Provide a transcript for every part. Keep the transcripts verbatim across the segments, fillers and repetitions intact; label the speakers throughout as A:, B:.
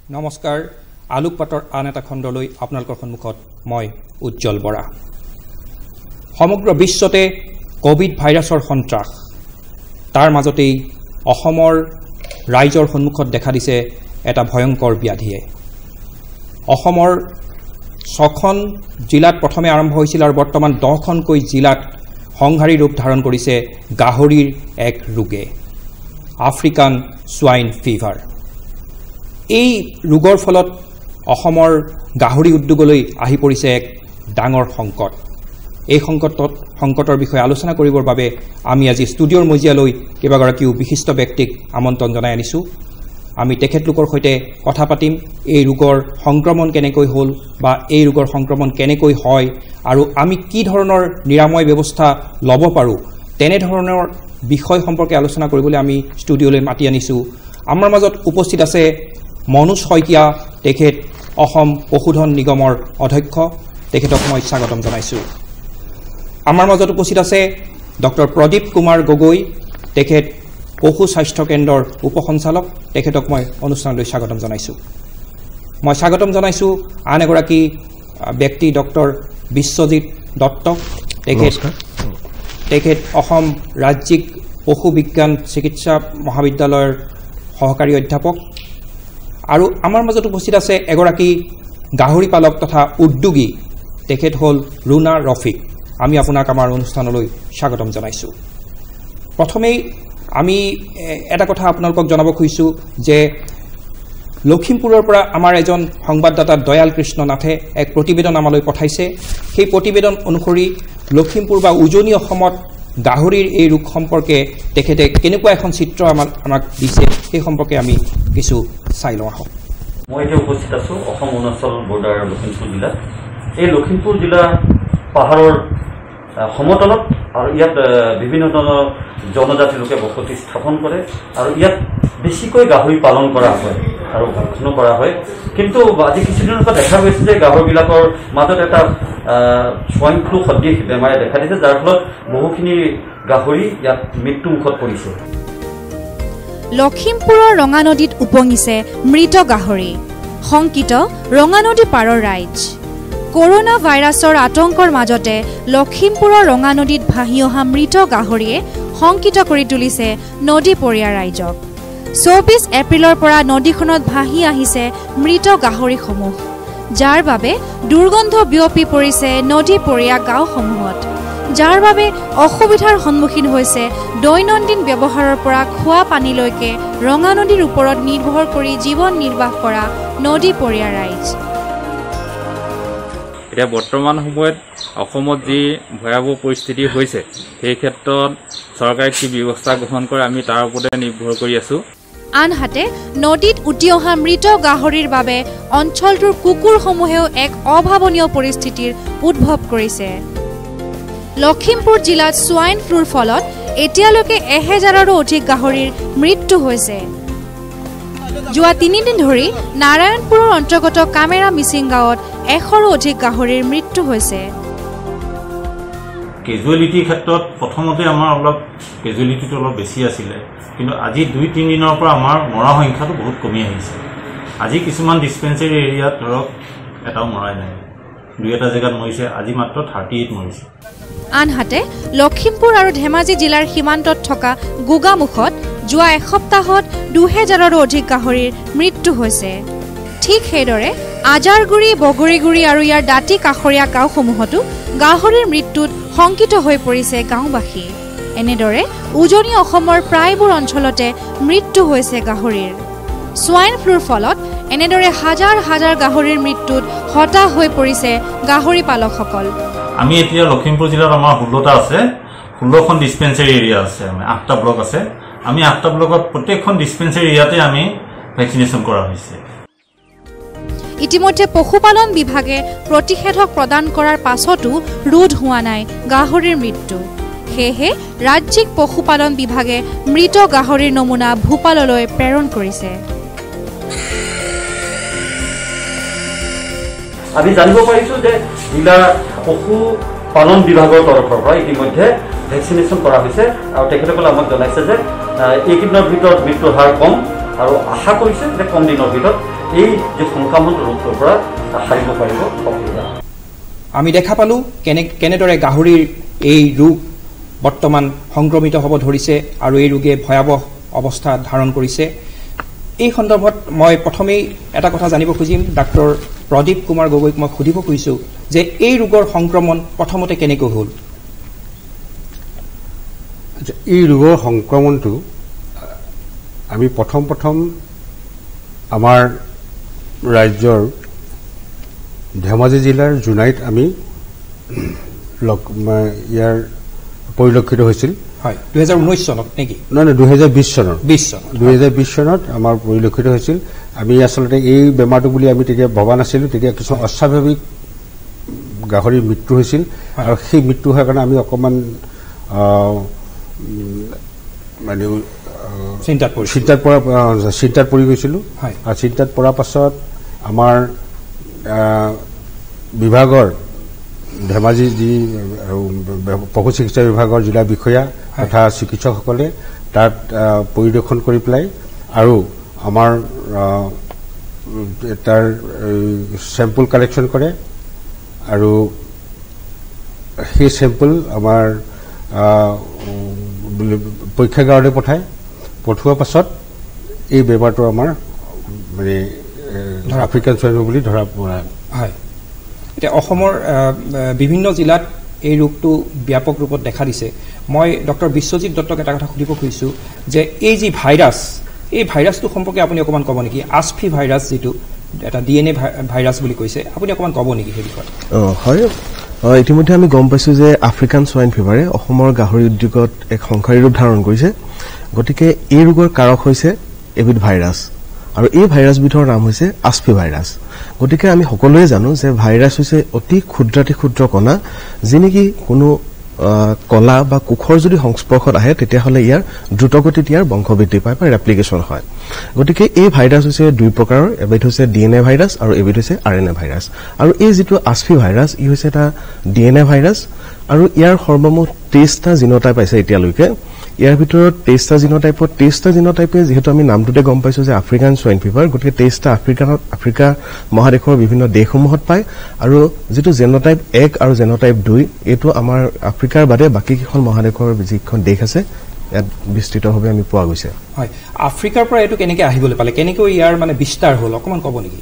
A: নমস্কাৰ আলোকপাতৰ আন এটা খণ্ডলৈ আপোনালোকৰ সন্মুখত মই উজ্জ্বল বৰা সমগ্ৰ বিশ্বতে কোভিড ভাইৰাছৰ সন্ত্ৰাস তাৰ মাজতেই অসমৰ ৰাইজৰ সন্মুখত দেখা দিছে এটা ভয়ংকৰ ব্যাধিয়ে অসমৰ ছখন জিলাত প্ৰথমে আৰম্ভ হৈছিল আৰু বৰ্তমান দহখনকৈ জিলাত সংহাৰী ৰূপ ধাৰণ কৰিছে গাহৰিৰ এক ৰোগে আফ্ৰিকান সোয়াইন ফিভাৰ এই ৰোগৰ ফলত অসমৰ গাহৰি উদ্যোগলৈ আহি পৰিছে এক ডাঙৰ সংকট এই সংকটত সংকটৰ বিষয়ে আলোচনা কৰিবৰ বাবে আমি আজি ষ্টুডিঅ'ৰ মজিয়ালৈ কেইবাগৰাকীও বিশিষ্ট ব্যক্তিক আমন্ত্ৰণ জনাই আনিছো আমি তেখেতলোকৰ সৈতে কথা পাতিম এই ৰোগৰ সংক্ৰমণ কেনেকৈ হ'ল বা এই ৰোগৰ সংক্ৰমণ কেনেকৈ হয় আৰু আমি কি ধৰণৰ নিৰাময় ব্যৱস্থা ল'ব পাৰো তেনে ধৰণৰ বিষয় সম্পৰ্কে আলোচনা কৰিবলৈ আমি ষ্টুডিঅ'লৈ মাতি আনিছো আমাৰ মাজত উপস্থিত আছে মনোজ শইকীয়া তেখেত অসম পশুধন নিগমৰ অধ্যক্ষ তেখেতক মই স্বাগতম জনাইছো আমাৰ মাজত উপস্থিত আছে ডক্টৰ প্ৰদীপ কুমাৰ গগৈ তেখেত পশু স্বাস্থ্য কেন্দ্ৰৰ উপসঞ্চালক তেখেতক মই অনুষ্ঠানলৈ স্বাগতম জনাইছো মই স্বাগতম জনাইছো আন এগৰাকী ব্যক্তি ডক্টৰ বিশ্বজিৎ দত্ত তেখেত তেখেত অসম ৰাজ্যিক পশু বিজ্ঞান চিকিৎসা মহাবিদ্যালয়ৰ সহকাৰী অধ্যাপক আৰু আমাৰ মাজত উপস্থিত আছে এগৰাকী গাহৰি পালক তথা উদ্যোগী তেখেত হ'ল ৰুনা ৰফিক আমি আপোনাক আমাৰ অনুষ্ঠানলৈ স্বাগতম জনাইছো প্ৰথমেই আমি এটা কথা আপোনালোকক জনাব খুজিছো যে লখিমপুৰৰ পৰা আমাৰ এজন সংবাদদাতা দয়াল কৃষ্ণ নাথে এক প্ৰতিবেদন আমালৈ পঠাইছে সেই প্ৰতিবেদন অনুসৰি লখিমপুৰ বা উজনি অসমত গাহৰিৰ এই ৰোগ সম্পৰ্কে তেখেতে কেনেকুৱা এখন চিত্ৰ আমাক আমাক দিছে সেই সম্পৰ্কে আমি কিছু চাই লওঁ আহক
B: মই এতিয়া উপস্থিত আছো অসম অৰুণাচল বৰ্ডাৰ লখিমপুৰ জিলাত এই লখিমপুৰ জিলা পাহাৰৰ সমতলত আৰু ইয়াত বিভিন্ন ধৰণৰ জনজাতি লোকে বসতি স্থাপন কৰে আৰু ইয়াত বেছিকৈ গাহৰি পালন কৰা হয় আৰু ভক্ষণ কৰা হয় কিন্তু আজি কিছুদিনৰ পৰা দেখা গৈছে যে গাহৰিবিলাকৰ মাজত এটা সোয়াইন ফ্লু সদৃশ বেমাৰে দেখা দিছে যাৰ ফলত বহুখিনি গাহৰি ইয়াত মৃত্যুমুখত পৰিছে
C: লখিমপুৰৰ ৰঙা নদীত উপঙিছে মৃত গাহৰি শংকিত ৰঙা নদী পাৰৰ ৰাইজ কৰোনা ভাইৰাছৰ আতংকৰ মাজতে লখিমপুৰৰ ৰঙা নদীত ভাহি অহা মৃত গাহৰিয়ে শংকিত কৰি তুলিছে নদী পৰিয়াৰ ৰাইজক চৌবিশ এপ্ৰিলৰ পৰা নদীখনত ভাহি আহিছে মৃত গাহৰিসমূহ যাৰ বাবে দুৰ্গন্ধ বিয়পি পৰিছে নদী পৰিয়া গাঁওসমূহত যাৰ বাবে অসুবিধাৰ সন্মুখীন হৈছে দৈনন্দিন ব্যৱহাৰৰ পৰা খোৱা পানীলৈকে ৰঙা নদীৰ ওপৰত নিৰ্ভৰ কৰি জীৱন নিৰ্বাহ কৰা নদী পৰিয়াৰ ৰাইজ
D: এতিয়া বৰ্তমান সময়ত অসমত যি ভয়াৱহ পৰিস্থিতি হৈছে সেই ক্ষেত্ৰত চৰকাৰে কি ব্যৱস্থা গ্ৰহণ কৰে আমি তাৰ ওপৰতে নিৰ্ভৰ কৰি আছো
C: আনহাতে নদীত উটি অহা মৃত গাহৰিৰ বাবে অঞ্চলটোৰ কুকুৰসমূহেও এক অভাৱনীয় পৰিস্থিতিৰ উদ্ভৱ কৰিছে লখিমপুৰ জিলাত সোয়াইন ফ্লুৰ ফলত এতিয়ালৈকে এহেজাৰৰো অধিক গাহৰিৰ মৃত্যু হৈছে যোৱা তিনিদিন ধৰি নাৰায়ণপুৰৰ অন্তৰ্গত কামেৰা মিচিং গাঁৱত এশৰো অধিক গাহৰিৰ মৃত্যু হৈছে
E: কেজুৱেলিটিৰ ক্ষেত্ৰত প্ৰথমতে আমাৰ অলপ কেজুৱেলিটিটো অলপ বেছি আছিলে কিন্তু আজি দুই তিনি দিনৰ পৰা আমাৰ মৰা সংখ্যাটো বহুত কমি আহিছে আজি কিছুমান ডিছপেঞ্চেৰী এৰিয়াত ধৰক এটাও মৰাই নাই দুই এটা জেগাত মৰিছে আজি মাত্ৰ থাৰ্টি এইট মৰিছে
C: আনহাতে লখিমপুৰ আৰু ধেমাজি জিলাৰ সীমান্তত থকা গোগামুখত যোৱা এসপ্তাহত দুহেজাৰৰো অধিক গাহৰিৰ মৃত্যু হৈছে ঠিক সেইদৰে আজাৰগুৰি বগৰীগুৰি আৰু ইয়াৰ দাঁতি কাষৰীয়া গাঁওসমূহতো গাহৰিৰ মৃত্যুত শংকিত হৈ পৰিছে গাঁওবাসী এনেদৰে উজনি অসমৰ প্ৰায়বোৰ অঞ্চলতে মৃত্যু হৈছে গাহৰিৰ সোয়াইন ফ্লুৰ ফলত এনেদৰে হাজাৰ হাজাৰ গাহৰিৰ মৃত্যুত হতাশ হৈ পৰিছে গাহৰি পালকসকল
E: আমি এতিয়া লখিমপুৰ জিলাত আমাৰ ষোল্লটা আছে ষোল্লখন ডিছপেঞ্চেৰী এৰিয়া আছে আমি আঠটা ব্লক আছে আমি আঠটা ব্লকত প্ৰত্যেকখন ডিছপেঞ্চেৰী এৰিয়াতে আমি ভেকচিনেশ্যন কৰা হৈছে
C: ইতিমধ্যে পশুপালন বিভাগে প্ৰতিষেধক প্ৰদান কৰাৰ পাছতো ৰোধ হোৱা নাই গাহৰিৰ মৃত্যু সেয়েহে ৰাজ্যিক পশুপালন বিভাগে মৃত গাহৰিৰ নমুনা ভূপাললৈ প্ৰেৰণ কৰিছে
B: আমি জানিব পাৰিছো যে জিলা পশু পালন বিভাগৰ তৰফৰ পৰা ইতিমধ্যে ভেকচিনেশ্যন কৰা হৈছে আৰু তেখেতসকলে আমাক জনাইছে যে এইকেইদিনৰ ভিতৰত মৃত্যুৰ হাৰ কম আৰু আশা কৰিছে যে কম দিনৰ ভিতৰত এই যে সংক্ৰামক ৰোগটোৰ পৰা সাৰিব পাৰিব সকলোৱে।
A: আমি দেখা পালোঁ কেনে কেনেদৰে গাহৰিৰ এই ৰোগ বৰ্তমান সংক্ৰমিত হ'ব ধৰিছে আৰু এই ৰোগে ভয়াৱহ অৱস্থা ধাৰণ কৰিছে। এই সন্দৰ্ভত মই প্ৰথমেই এটা কথা জানিব খুজিম, ডাক্তৰ প্ৰদীপ কুমাৰ গগৈক মই সুধিব খুজিছোঁ যে এই ৰোগৰ সংক্ৰমণ প্ৰথমতে কেনেকৈ হ'ল?
F: এই ৰোগৰ সংক্ৰমণটো আমি প্ৰথম প্ৰথম আমাৰ ৰাজ্যৰ ধেমাজি জিলাৰ জোনাইত আমি ইয়াৰ পৰিলক্ষিত হৈছিল।
A: হয়, দুহেজাৰ ঊনৈছ চনত নেকি?
F: নহয় নহয়, দুহেজাৰ বিশ চনত
A: বিশ চনত
F: দুহেজাৰ বিশ চনত আমাৰ পৰিলক্ষিত হৈছিল। আমি আচলতে এই বেমাৰটো বুলি আমি তেতিয়া ভবা নাছিলোঁ। তেতিয়া কিছুমান অস্বাভাৱিক গাহৰিৰ মৃত্যু হৈছিল আৰু সেই মৃত্যু হোৱাৰ কাৰণে আমি অকণমান মানে চিন্তাত চিন্তাত পৰা চিন্তাত পৰি গৈছিলোঁ। আৰু চিন্তাত পৰাৰ পাছত আমাৰ বিভাগৰ ধেমাজি যি পশু চিকিৎসা বিভাগৰ জিলা বিষয়া তথা চিকিৎসকসকলে তাত পৰিদৰ্শন কৰি পেলাই আৰু আমাৰ তাৰ চেম্পল কালেকশ্যন কৰে আৰু সেই চেম্পল আমাৰ পৰীক্ষাগাৰলৈ পঠায়। পঠোৱাৰ পাছত এই বেমাৰটো আমাৰ মানে আফ্ৰিকান চুৱাইন বুলি ধৰা পৰা
A: হয়। এতিয়া অসমৰ বিভিন্ন জিলাত এই ৰোগটো ব্যাপক ৰূপত দেখা দিছে। মই ডক্টৰ বিশ্বজিৎ দত্তক এটা কথা সুধিব খুজিছোঁ যে এই যি ভাইৰাছ, এই ভাইৰাছটো সম্পৰ্কে আপুনি অকণমান ক'ব নেকি? আছফি ভাইৰাছ যিটো এটা ডি এন এ ভাইৰাছ বুলি কৈছে, আপুনি অকণমান ক'ব নেকি সেই বিষয়ে?
G: হয়, ইতিমধ্যে আমি গম পাইছোঁ যে আফ্ৰিকান সোৱাইন ফিভাৰে অসমৰ গাহৰি উদ্যোগত এক সংহাৰী ৰূপ ধাৰণ কৰিছে। গতিকে এই ৰোগৰ কাৰক হৈছে এবিধ ভাইৰাছ আৰু এই ভাইৰাছবিধৰ নাম হৈছে আছফি ভাইৰাছ। গতিকে আমি সকলোৱে জানো যে ভাইৰাছ হৈছে অতি ক্ষুদ্ৰাতি ক্ষুদ্ৰ কণা, যি নেকি কোনো কলা বা কোষৰ যদি সংস্পৰ্শত আহে তেতিয়াহ'লে ইয়াৰ দ্ৰুতগতিত ইয়াৰ বংশবৃদ্ধি পায় বা ৰেপ্লিকেশ্যন হয়। গতিকে এই ভাইৰাছ হৈছে দুই প্ৰকাৰৰ, এবিধ হৈছে ডি এন এ ভাইৰাছ আৰু এবিধ হৈছে আৰ এন এ ভাইৰাছ। আৰু এই যিটো আছফি ভাইৰাছ, ই হৈছে এটা ডি এন এ ভাইৰাছ আৰু ইয়াৰ সৰ্বমুঠ তেইছটা জিন'টাইপ আছে এতিয়ালৈকে। ইয়াৰ ভিতৰত তেইছটা জিন'টাইপত তেইছটা জিন'টাইপে যিহেতু আমি নামটোতে গম পাইছোঁ যে আফ্ৰিকান সোৱাইন ফিভাৰ, গতিকে তেইছটা আফ্ৰিকানত আফ্ৰিকা মহাদেশৰ বিভিন্ন দেশসমূহত পায় আৰু যিটো জেন'টাইপ এক আৰু জেন'টাইপ দুই এইটো আমাৰ আফ্ৰিকাৰ বাদে বাকী কেইখন মহাদেশৰ যিখন দেশ আছে ইয়াত বিস্তৃতভাৱে আমি পোৱা গৈছে।
A: হয়, আফ্ৰিকাৰ পৰা এইটো কেনেকৈ আহিবলৈ পালে, কেনেকৈ ইয়াৰ মানে বিস্তাৰ হ'ল, অকণমান ক'ব নেকি?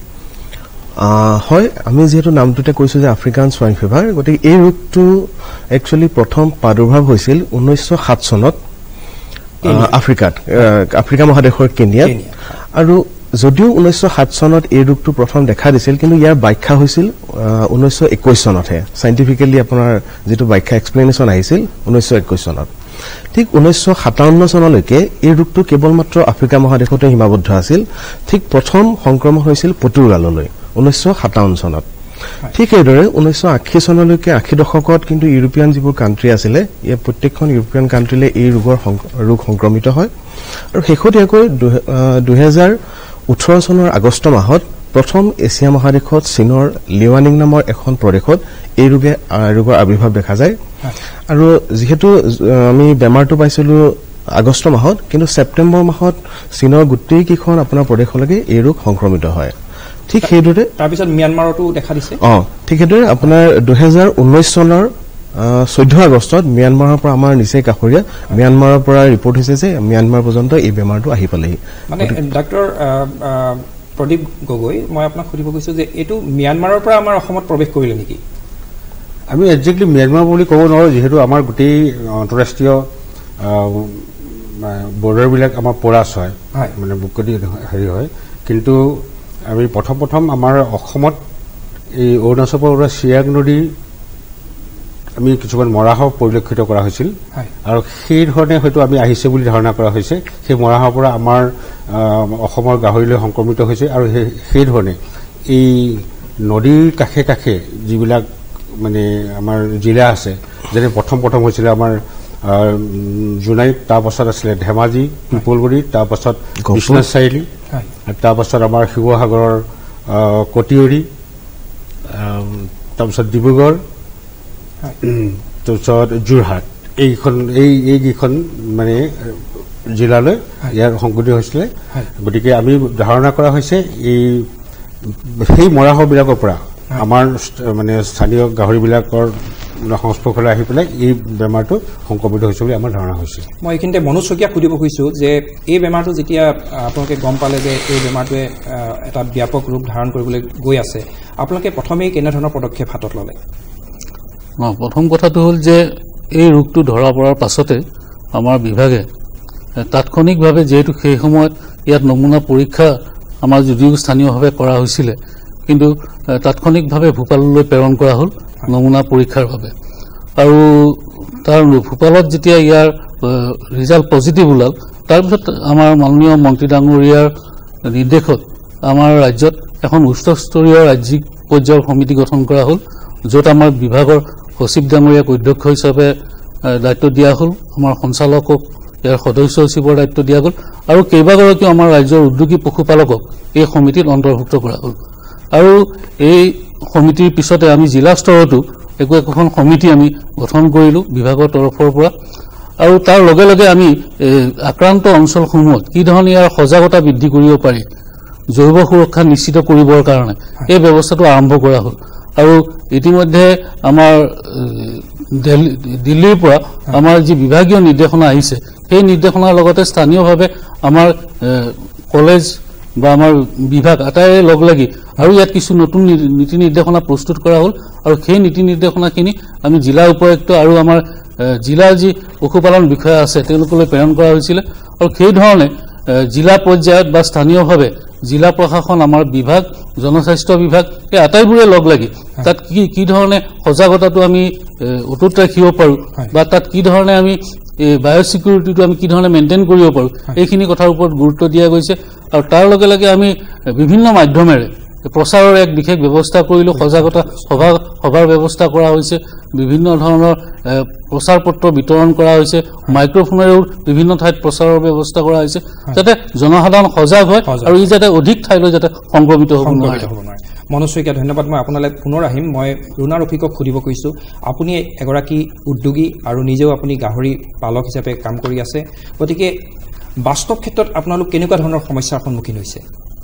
G: হয়, আমি যিহেতু নামটোতে কৈছোঁ যে আফ্ৰিকান সোৱাইন ফিভাৰ, গতিকে এই ৰোগটো একচুৱেলি প্ৰথম প্ৰাদুৰ্ভাৱ হৈছিল ঊনৈছশ সাত চনত আফ্ৰিকাত, আফ্ৰিকা মহাদেশৰ কেনিয়াত। আৰু যদিও ঊনৈছশ সাত চনত এই ৰোগটো প্ৰথম দেখা দিছিল, কিন্তু ইয়াৰ ব্যাখ্যা হৈছিল ঊনৈছশ একৈছ চনতহে। চাইণ্টিফিকেলি আপোনাৰ যিটো ব্যাখ্যা এক্সপ্লেনেশ্যন আহিছিল ঊনৈছশ একৈছ চনত। ঠিক ঊনৈছশ সাতাৱন্ন চনলৈকে এই ৰোগটো কেৱল মাত্ৰ আফ্ৰিকা মহাদেশতে সীমাবদ্ধ আছিল। ঠিক প্ৰথম সংক্ৰমণ হৈছিল পৰ্তুগাললৈ ঊনৈছশ সাতাৱন্ন চনত। ঠিক সেইদৰে ঊনৈছশ আশী চনলৈকে আশী দশকত কিন্তু ইউৰোপীয়ান যিবোৰ কাণ্ট্ৰি আছিলে, ইয়াৰ প্ৰত্যেকখন ইউৰোপীয়ান কাণ্ট্ৰিলে এই ৰোগৰ ৰোগ সংক্ৰমিত হয়। আৰু শেহতীয়াকৈ দুহেজাৰ ওঠৰ চনৰ আগষ্ট মাহত প্ৰথম এছিয়া মহাদেশত চীনৰ লিৱানিং নামৰ এখন প্ৰদেশত এই ৰোগে ৰোগৰ আৱিৰ্ভাৱ দেখা যায়। আৰু যিহেতু আমি বেমাৰটো পাইছিলোঁ আগষ্ট মাহত, কিন্তু ছেপ্টেম্বৰ মাহত চীনৰ গোটেইকেইখন আপোনাৰ প্ৰদেশলৈকে এই ৰোগ সংক্ৰমিত হয়। ঠিক সেইদৰে
A: তাৰপিছত ম্যানমাৰতো দেখা দিছে।
G: অঁ ঠিক সেইদৰে আপোনাৰ দুহেজাৰ ঊনৈছ চনৰ চৈধ্য আগষ্টত ম্যানমাৰৰ পৰা আমাৰ নিচেই কাষৰীয়া ম্যানমাৰৰ পৰা ৰিপৰ্ট হৈছে যে ম্যানমাৰ পৰ্যন্ত এই বেমাৰটো আহি পালেহি।
A: মানে ডাক্তৰ প্ৰদীপ গগৈ, মই আপোনাক সুধিব গৈছোঁ যে এইটো ম্যানমাৰৰ পৰা আমাৰ অসমত প্ৰৱেশ কৰিলে নেকি?
F: আমি একজেক্টলি ম্যানমাৰ বুলি ক'ব নোৱাৰোঁ, যিহেতু আমাৰ গোটেই আন্তঃৰাষ্ট্ৰীয় বৰ্ডাৰবিলাক আমাৰ পৰাচ হয়, মানে বুকদি হেৰি হয়। কিন্তু আমি প্ৰথম প্ৰথম আমাৰ অসমত এই অৰুণাচলৰ পৰা চিয়াং নদী আমি কিছুমান মৰাহাও পৰিলক্ষিত কৰা হৈছিল আৰু সেই ধৰণে হয়তো আমি আহিছে বুলি ধাৰণা কৰা হৈছে। সেই মৰাহাৰ পৰা আমাৰ অসমৰ গাহৰিলৈ সংক্ৰমিত হৈছে আৰু সেই সেইধৰণে এই নদীৰ কাষে কাষে যিবিলাক মানে আমাৰ জিলা আছে, যেনে প্ৰথম প্ৰথম হৈছিলে আমাৰ জোনাইত, তাৰপাছত আছিলে ধেমাজি, পিপলগুৰি, তাৰপাছত বিশ্বনাথ চাৰিআলি, তাৰপাছত আমাৰ শিৱসাগৰৰ কটিয়ৰী, তাৰপিছত ডিব্ৰুগড়, তাৰপিছত যোৰহাট, এইখন এই এইকেইখন মানে জিলালৈ ইয়াৰ সংঘটিত হৈছিলে গতিকে আমি ধাৰণা কৰা হৈছে এই সেই মৰাহবিলাকৰ পৰা আমাৰ মানে স্থানীয় গাহৰিবিলাকৰ সংস্পৰ্শলৈ আহি পেলাই এই বেমাৰটো সংক্ৰমিত হৈছে বুলি আমাৰ ধাৰণা হৈছে
A: মই এইখিনিতে মনোজ শইকীয়াক সুধিব খুজিছোঁ যে এই বেমাৰটো যেতিয়া আপোনালোকে গম পালে যে এই বেমাৰটোৱে এটা ব্যাপক ৰূপ ধাৰণ কৰিবলৈ গৈ আছে আপোনালোকে প্ৰথমেই কেনেধৰণৰ পদক্ষেপ হাতত ল'লে
H: প্ৰথম কথাটো হ'ল যে এই ৰোগটো ধৰা পৰাৰ পাছতে আমাৰ বিভাগে তাৎক্ষণিকভাৱে যেহেতু সেই সময়ত ইয়াত নমুনা পৰীক্ষা আমাৰ যদিও স্থানীয়ভাৱে কৰা হৈছিলে কিন্তু তাৎক্ষণিকভাৱে ভূপাললৈ প্ৰেৰণ কৰা হ'ল নমুনা পৰীক্ষাৰ বাবে আৰু তাৰ ভূপালত যেতিয়া ইয়াৰ ৰিজাল্ট পজিটিভ ওলাল তাৰপিছত আমাৰ মাননীয় মন্ত্ৰী ডাঙৰীয়াৰ নিৰ্দেশত আমাৰ ৰাজ্যত এখন উচ্চস্তৰীয় ৰাজ্যিক পৰ্যায়ৰ সমিতি গঠন কৰা হ'ল য'ত আমাৰ বিভাগৰ সচিব ডাঙৰীয়াক অধ্যক্ষ হিচাপে দায়িত্ব দিয়া হ'ল আমাৰ সঞ্চালকক ইয়াৰ সদস্য সচিবৰ দায়িত্ব দিয়া গ'ল আৰু কেইবাগৰাকীও আমাৰ ৰাজ্যৰ উদ্যোগী পশুপালকক এই সমিতিত অন্তৰ্ভুক্ত কৰা হ'ল আৰু এই সমিতিৰ পিছতে আমি জিলা স্তৰতো একো একোখন সমিতি আমি গঠন কৰিলোঁ বিভাগৰ তৰফৰ পৰা আৰু তাৰ লগে লগে আমি আক্ৰান্ত অঞ্চলসমূহত কি ধৰণে ইয়াৰ সজাগতা বৃদ্ধি কৰিব পাৰি জৈৱ সুৰক্ষা নিশ্চিত কৰিবৰ কাৰণে এই ব্যৱস্থাটো আৰম্ভ কৰা হ'ল আৰু ইতিমধ্যে আমাৰ দিল্লীৰ পৰা আমাৰ যি বিভাগীয় নিৰ্দেশনা আহিছে সেই নিৰ্দেশনাৰ লগতে স্থানীয়ভাৱে আমাৰ কলেজ বা আমাৰ বিভাগ আটাইৰে লগ লাগি আৰু ইয়াত কিছু নতুন নীতি নিৰ্দেশনা প্ৰস্তুত কৰা হ'ল আৰু সেই নীতি নিৰ্দেশনাখিনি আমি জিলা উপায়ুক্ত আৰু আমাৰ জিলাৰ যি পশুপালন বিষয়া আছে তেওঁলোকলৈ প্ৰেৰণ কৰা হৈছিলে আৰু সেইধৰণে জিলা পৰ্যায়ত বা স্থানীয়ভাৱে জিলা প্ৰশাসন আমাৰ বিভাগ জনস্বাস্থ্য বিভাগ এই আটাইবোৰে লগ লাগি তাত কি কি ধৰণে সজাগতাটো আমি অটুট ৰাখিব পাৰোঁ বা তাত কি ধৰণে আমি বায়'ছিকিউৰিটিটো আমি কি ধৰণে মেইনটেইন কৰিব পাৰোঁ এইখিনি কথাৰ ওপৰত গুৰুত্ব দিয়া গৈছে আৰু তাৰ লগে লগে আমি বিভিন্ন মাধ্যমেৰে প্ৰচাৰৰ এক বিশেষ ব্যৱস্থা কৰিলোঁ সজাগতা সভা সভাৰ ব্যৱস্থা কৰা হৈছে বিভিন্ন ধৰণৰ প্ৰচাৰ পত্ৰ বিতৰণ কৰা হৈছে মাইক্ৰফোনেৰেও বিভিন্ন ঠাইত প্ৰচাৰৰ ব্যৱস্থা কৰা হৈছে যাতে জনসাধাৰণ সজাগ হয় আৰু ই যাতে অধিক ঠাইলৈ যাতে সংক্ৰমিত হ'ব নোৱাৰে
A: মনোজ শইকীয়া ধন্যবাদ মই আপোনালৈ পুনৰ আহিম মই ৰুণা ৰফিকক সুধিব খুজিছোঁ আপুনি এগৰাকী উদ্যোগী আৰু নিজেও আপুনি গাহৰি পালক হিচাপে কাম কৰি আছে গতিকে বাস্তৱ ক্ষেত্ৰত আপোনালোক কেনেকুৱা ধৰণৰ সমস্যাৰ সন্মুখীন হৈছে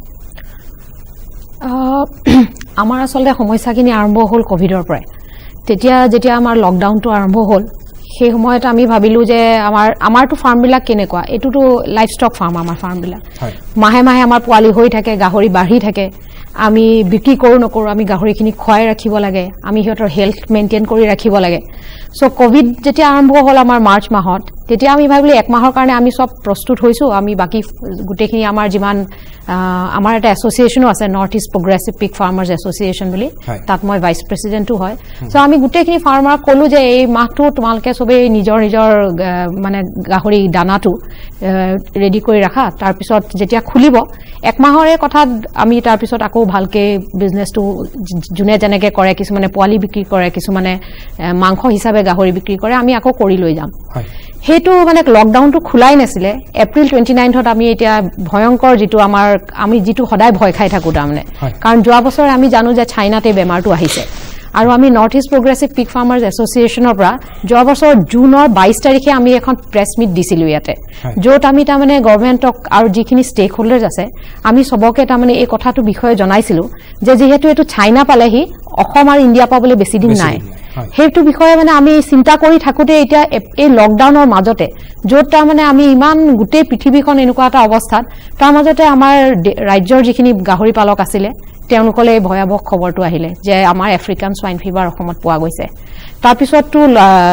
I: আমাৰ আচলতে সমস্যাখিনি আৰম্ভ হ'ল কোভিডৰ পৰাই তেতিয়া যেতিয়া আমাৰ লকডাউনটো আৰম্ভ হ'ল সেই সময়ত আমি ভাবিলোঁ যে আমাৰ আমাৰতো ফাৰ্মবিলাক কেনেকুৱা এইটোতো লাইফ ষ্টক ফাৰ্ম আমাৰ ফাৰ্মবিলাক মাহে মাহে আমাৰ পোৱালি হৈ থাকে গাহৰি বাঢ়ি থাকে আমি বিক্ৰী কৰোঁ নকৰোঁ আমি গাহৰিখিনি খুৱাই ৰাখিব লাগে আমি সিহঁতৰ হেল্থ মেইনটেইন কৰি ৰাখিব লাগে চ' কোভিড যেতিয়া আৰম্ভ হ'ল আমাৰ মাৰ্চ মাহত তেতিয়া আমি ভাবিলোঁ এক মাহৰ কাৰণে আমি চব প্ৰস্তুত হৈছোঁ আমি বাকী গোটেইখিনি আমাৰ যিমান আমাৰ এটা এছ'চিয়েশ্যনো আছে North East Progressive Pig Farmers Association বুলি তাত মই ভাইচ প্ৰেছিডেণ্টো হয় চ' আমি গোটেইখিনি ফাৰ্মাৰক ক'লোঁ যে এই মাহটো তোমালোকে চবেই নিজৰ নিজৰ মানে গাহৰি দানাটো ৰেডি কৰি ৰাখা তাৰপিছত যেতিয়া খুলিব এক মাহৰে কথাত আমি তাৰপিছত আকৌ ভালকৈ বিজনেছটো যোনে যেনেকৈ কৰে কিছুমানে পোৱালি বিক্ৰী কৰে কিছুমানে মাংস হিচাপে গাহৰি বিক্ৰী কৰে আমি আকৌ কৰি লৈ যাম সেইটো মানে লকডাউনটো খোলাই নাছিলে এপ্ৰিল টুৱেণ্টি নাইনথত আমি এতিয়া ভয়ংকৰ যিটো আমাৰ আমি যিটো সদায় ভয় খাই থাকোঁ তাৰমানে কাৰণ যোৱা বছৰে আমি জানো যে চাইনাতে বেমাৰটো আহিছে আৰু আমি North East Progressive Pig Farmers এছ'চিয়েশ্যনৰ পৰা যোৱা বছৰ জুনৰ বাইছ তাৰিখে আমি এখন প্ৰেছ মিট দিছিলোঁ ইয়াতে য'ত আমি তাৰমানে গভৰ্ণমেণ্টক আৰু যিখিনি ষ্টেক হোল্ডাৰ্ছ আছে আমি চবকে তাৰমানে এই কথাটোৰ বিষয়ে জনাইছিলোঁ যে যিহেতু এইটো চাইনা পালেহি অসম আৰু ইণ্ডিয়া পাবলৈ বেছি দিন নাই সেইটো বিষয়ে মানে আমি চিন্তা কৰি থাকোঁতে এতিয়া এই লকডাউনৰ মাজতে য'ত তাৰমানে আমি ইমান গোটেই পৃথিৱীখন এনেকুৱা এটা অৱস্থাত তাৰ মাজতে আমাৰ ৰাজ্যৰ যিখিনি গাহৰি পালক আছিলে তেওঁলোকলৈ এই ভয়াৱহ খবৰটো আহিলে যে আমাৰ আফ্ৰিকান স্ৱাইন ফিভাৰ অসমত পোৱা গৈছে তাৰপিছততো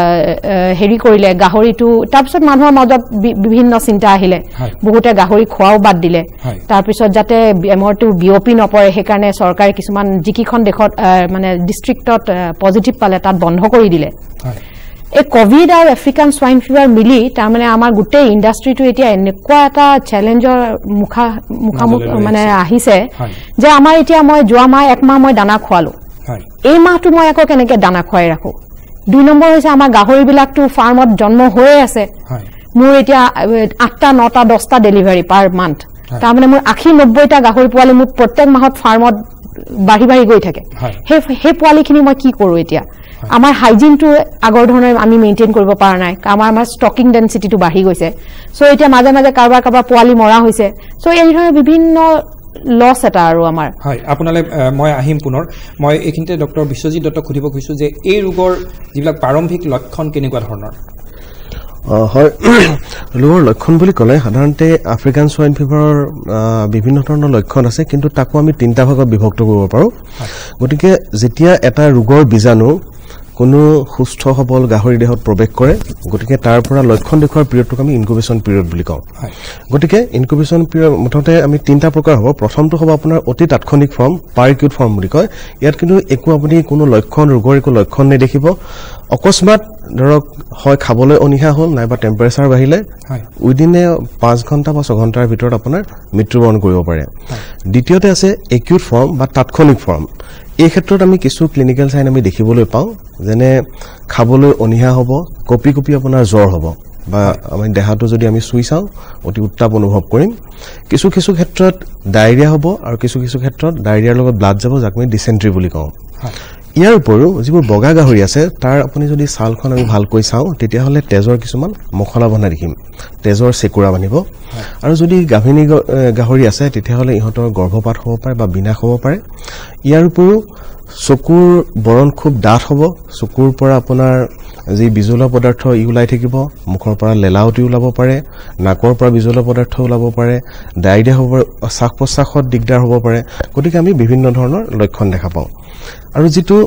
I: হেৰি কৰিলে গাহৰিটো তাৰপিছত মানুহৰ মাজত বিভিন্ন চিন্তা আহিলে বহুতে গাহৰি খোৱাও বাদ দিলে তাৰপিছত যাতে বেমাৰটো বিয়পি নপৰে সেইকাৰণে চৰকাৰে কিছুমান যিকেইখন দেশত মানে ডিষ্ট্ৰিক্টত পজিটিভ পালে তাত বন্ধ কৰি দিলে এই কোভিড আৰু আফ্ৰিকান স্ৱাইন ফিভাৰ মিলি তাৰমানে আমাৰ গোটেই ইণ্ডাষ্ট্ৰিটো এতিয়া এনেকুৱা এটা চেলেঞ্জৰ মুখা মুখামুখ মানে আহিছে যে আমাৰ এতিয়া মই যোৱা মাহ এক মাহ মই দানা খোৱালোঁ এই মাহটো মই আকৌ কেনেকৈ দানা খুৱাই ৰাখোঁ দুই নম্বৰ হৈছে আমাৰ গাহৰিবিলাকতো ফাৰ্মত জন্ম হৈয়ে আছে মোৰ এতিয়া আঠটা নটা দহটা ডেলিভাৰী পাৰ মান্থ তাৰমানে মোৰ আশী নব্বৈটা গাহৰি পোৱালি মোৰ প্ৰত্যেক মাহত ফাৰ্মত বাঢ়ি বাঢ়ি গৈ থাকে সেই সেই পোৱালিখিনি মই কি কৰোঁ এতিয়া আমাৰ হাইজিনটো আগৰ ধৰণে আমি মেইনটেইন কৰিব পৰা নাই আমাৰ আমাৰ ষ্টকিং ডেনচিটিটো বাঢ়ি গৈছে সো এতিয়া মাজে মাজে কাৰবাৰ কাৰবাৰ পোৱালি মৰা হৈছে সো এই ধৰণৰ বিভিন্ন লছ এটা আৰু আমাৰ
A: হয় আপোনালৈ মই আহিম পুনৰ মই এইখিনিতে ডক্টৰ বিশ্বজিৎ দত্তক সুধিব খুজিছোঁ যে এই ৰোগৰ যিবিলাক প্ৰাৰম্ভিক লক্ষণ কেনেকুৱা ধৰণৰ
G: হয় ৰোগৰ লক্ষণ বুলি ক'লে সাধাৰণতে আফ্ৰিকান সোয়াইন ফিভাৰৰ বিভিন্ন ধৰণৰ লক্ষণ আছে কিন্তু তাকো আমি তিনিটা ভাগত বিভক্ত কৰিব পাৰোঁ গতিকে যেতিয়া এটা ৰোগৰ বীজাণু কোনো সুস্থ সবল গাহৰি দেহত প্ৰৱেশ কৰে গতিকে তাৰ পৰা লক্ষণ দেখুৱাৰ পিৰিয়ডটোক আমি ইনকুবেশ্যন পিৰিয়ড বুলি কওঁ গতিকে ইনকুবেশ্যন পিৰিয়ড মুঠতে আমি তিনিটা প্ৰকাৰ হ'ব প্ৰথমটো হ'ব আপোনাৰ অতি তাৎক্ষণিক ফৰ্ম পাৰকিউট ফৰ্ম বুলি কয় ইয়াত কিন্তু একো আপুনি কোনো লক্ষণ ৰোগৰ একো লক্ষণ নেদেখিব অকস্মাত ধৰক হয় খাবলৈ অনিহা হ'ল নাইবা টেম্পাৰেচাৰ বাঢ়িলে উইদিনে পাঁচ ঘণ্টা বা ছঘণ্টাৰ ভিতৰত আপোনাৰ মৃত্যুবৰণ কৰিব পাৰে দ্বিতীয়তে আছে একিউট ফৰ্ম বা তাৎক্ষণিক ফৰ্ম এই ক্ষেত্ৰত আমি কিছু ক্লিনিকেল সাইন আমি দেখিবলৈ পাওঁ যেনে খাবলৈ অনিহা হ'ব কপি কপি আপোনাৰ জ্বৰ হ'ব বা আমি দেহাটো যদি আমি চুই চাওঁ অতি উত্তাপ অনুভৱ কৰিম কিছু কিছু ক্ষেত্ৰত ডায়েৰিয়া হ'ব আৰু কিছু কিছু ক্ষেত্ৰত ডায়েৰিয়াৰ লগত ব্লাড যাব যাক আমি ডিসেন্ট্ৰি বুলি কওঁ ইয়াৰ উপৰিও যিবোৰ বগা গাহৰি আছে তাৰ আপুনি যদি ছালখন আমি ভালকৈ চাওঁ তেতিয়াহ'লে তেজৰ কিছুমান মখলা বন্ধা দেখিম তেজৰ চেকুৰা বান্ধিব আৰু যদি গাভিনী গাহৰি আছে তেতিয়াহ'লে ইহঁতৰ গৰ্ভপাত হ'ব পাৰে বা বিনাশ হ'ব পাৰে ইয়াৰ উপৰিও চকুৰ বৰণ খুব ডাঠ হ'ব চকুৰ পৰা আপোনাৰ যি বিজলুৱা পদাৰ্থ ই ওলাই থাকিব মুখৰ পৰা লেলাৱতি ওলাব পাৰে নাকৰ পৰা বিজলুৱা পদাৰ্থ ওলাব পাৰে ডায়েৰিয়া হ'ব পাৰে শ্বাস প্ৰশ্বাসত দিগদাৰ হ'ব পাৰে গতিকে আমি বিভিন্ন ধৰণৰ লক্ষণ দেখা পাওঁ আৰু যিটো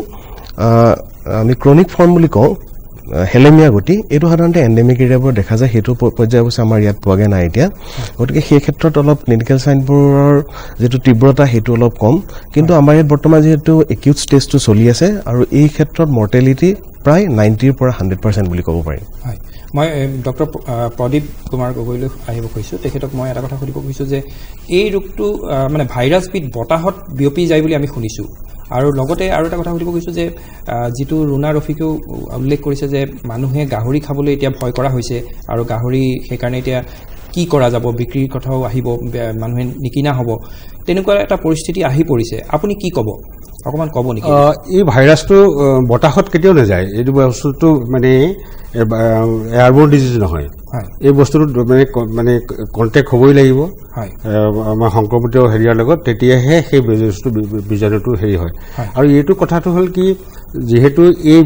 G: আমি ক্ৰনিক ফৰ্ম বুলি কওঁ হেলেমিয়া গতি এইটো সাধাৰণতে এণ্ডেমিক এৰিয়াবোৰ দেখা যায় সেইটো পৰ্যায় অৱশ্যে আমাৰ ইয়াত পোৱাগে নাই এতিয়া গতিকে সেই ক্ষেত্ৰত অলপ ক্লিনিকেল সাইনবোৰৰ যিটো তীব্ৰতা সেইটো অলপ কম কিন্তু আমাৰ ইয়াত বৰ্তমান যিহেতু একিউট ষ্টেজটো চলি আছে আৰু এই ক্ষেত্ৰত মৰ্টেলিটি প্ৰায় নাইণ্টিৰ পৰা হাণ্ড্ৰেড পাৰ্চেণ্ট বুলি ক'ব পাৰি
A: হয় মই ডক্টৰ প্ৰদীপ কুমাৰ গগৈলৈ আহিব খুজিছোঁ তেখেতক মই এটা কথা সুধিব খুজিছোঁ যে এই ৰোগটো মানে ভাইৰাছবিধ বতাহত বিয়পি যায় বুলি আমি শুনিছোঁ আৰু লগতে আৰু এটা কথা সুধিব খুজিছোঁ যে যিটো ৰুণা ৰফিকেও উল্লেখ কৰিছে যে মানুহে গাহৰি খাবলৈ এতিয়া ভয় কৰা হৈছে আৰু গাহৰি সেইকাৰণে এতিয়া কি কৰা যাব বিক্ৰীৰ কথাও আহিব মানুহে নিকিনা হ'ব তেনেকুৱা এটা পৰিস্থিতি আহি পৰিছে আপুনি কি ক'ব অকমান ক'ব নেকি
F: এই ভাইৰাছটো বতাহত কেতিয়াও নাযায় এইটো বস্তুটো মানে এয়াৰবৰ্ন ডিজিজ নহয় এই বস্তুটো মানে মানে কণ্টেক্ট হ'বই লাগিব আমাৰ সংক্ৰমিত হেৰিয়াৰ লগত তেতিয়াহে সেই বীজাণুটো হেৰি হয় আৰু এইটো কথাটো হ'ল কি যিহেতু এই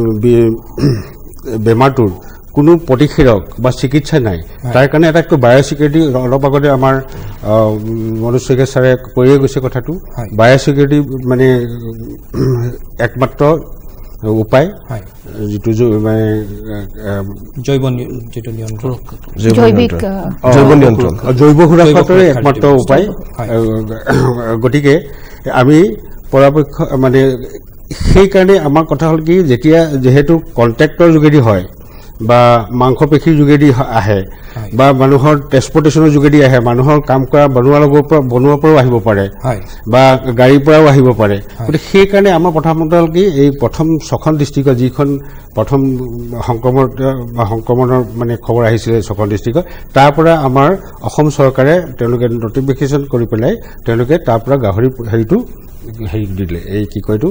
F: বেমাৰটোৰ কোনো প্ৰতিষেধক বা চিকিৎসা নাই তাৰ কাৰণে আটাইতকৈ বায়'চিকিউৰিটি অলপ আগতে আমাৰ মনোজ শইকীয়া ছাৰে কৈয়ে গৈছে কথাটো বায়'চিকিউৰিটি মানে একমাত্ৰ উপায় যিটো মানে
A: জৈৱ যিটো নিয়ন্ত্ৰণ
F: জৈৱ নিয়ন্ত্ৰণ জৈৱ সুৰক্ষাৰে একমাত্ৰ উপায় গতিকে আমি পৰাপক্ষ মানে সেইকাৰণে আমাৰ কথা হ'ল কি যেতিয়া যিহেতু কণ্টেক্টৰ যোগেদি হয় বা মাংসপেশীৰ যোগেদি আহে বা মানুহৰ ট্ৰেন্সপৰ্টেশ্যনৰ যোগেদি আহে মানুহৰ কাম কৰা বনোৱাৰ লগৰ পৰা বনোৱাৰ পৰাও আহিব পাৰে বা গাড়ীৰ পৰাও আহিব পাৰে গতিকে সেইকাৰণে আমাৰ প্ৰথমত হ'ল কি এই প্ৰথম ছখন ডিষ্ট্ৰিক্টত যিখন প্ৰথম সংক্ৰমণ বা সংক্ৰমণৰ মানে খবৰ আহিছিলে ছখন ডিষ্ট্ৰিক্টত তাৰ পৰা আমাৰ অসম চৰকাৰে তেওঁলোকে নটিফিকেশ্যন কৰি পেলাই তেওঁলোকে তাৰ পৰা গাহৰি হেৰিটো হেৰি দিলে এই কি কয় এইটো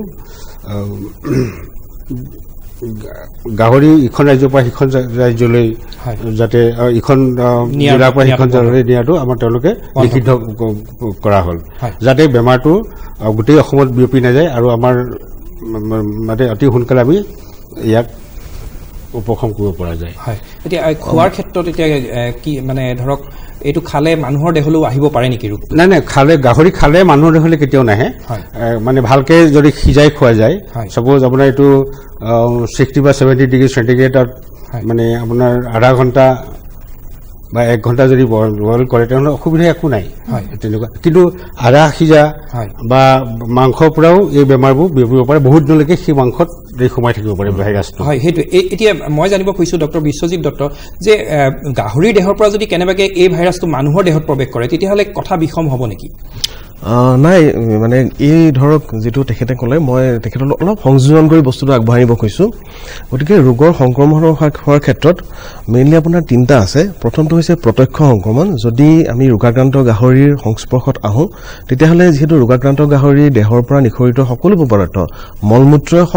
F: গাহৰি ইখন ৰাজ্যৰ পৰা সিখন ৰাজ্যলৈ যাতে ইখন জিলাৰ পৰা সিখন জিলালৈ নিয়াটো আমাৰ তেওঁলোকে লিখিত কৰা হ'ল যাতে বেমাৰটো গোটেই অসমত বিয়পি নাযায় আৰু আমাৰ মানে অতি সোনকালে আমি ইয়াক উপশম কৰিব পৰা যায়
A: এতিয়া খোৱাৰ ক্ষেত্ৰত এতিয়া কি মানে ধৰক এইটো খালে মানুহৰ দেহলৈও আহিব পাৰে নেকি ৰোগ
F: নাই নাই খালে গাহৰি খালে মানুহৰ দেহলৈ কেতিয়াও নাহে মানে ভালকে যদি সিজাই খোৱা যায় চাপ'জ আপোনাৰ এইটো ছিক্সটি বা ছেভেণ্টি ডিগ্ৰী চেণ্টিগ্ৰেডত মানে আপোনাৰ আধা ঘণ্টা বা এক ঘণ্টা যদি বইল কৰে তেনেহ'লে অসুবিধা একো নাই তেনেকুৱা কিন্তু আধা সিজা বা মাংসৰ পৰাও এই বেমাৰবোৰ বিয়পিব পাৰে বহুত দিনলৈকে সেই মাংসত সোমাই থাকিব পাৰে ভাইৰাছটো
A: হয় সেইটোৱে এতিয়া মই জানিব খুজিছোঁ ডক্টৰ বিশ্বজিৎ দত্ত যে গাহৰিৰ দেহৰ পৰা যদি কেনেবাকৈ এই ভাইৰাছটো মানুহৰ দেহত প্ৰৱেশ কৰে তেতিয়াহ'লে কথা বিষম হ'ব নেকি
G: নাই মানে এই ধৰক যিটো তেখেতে ক'লে মই তেখেতলৈ অলপ সংযোজন কৰি বস্তুটো আগবঢ়াই নিব খুজিছোঁ গতিকে ৰোগৰ সংক্ৰমণ হোৱাৰ ক্ষেত্ৰত মেইনলি আপোনাৰ তিনিটা আছে প্ৰথমটো হৈছে প্ৰত্যক্ষ সংক্ৰমণ যদি আমি ৰোগাক্ৰান্ত গাহৰিৰ সংস্পৰ্শত আহোঁ তেতিয়াহ'লে যিহেতু ৰোগাক্ৰান্ত গাহৰিৰ দেহৰ পৰা নিঃসৰিত সকলোবোৰ পদাৰ্থ মলমূত্ৰই হওক বা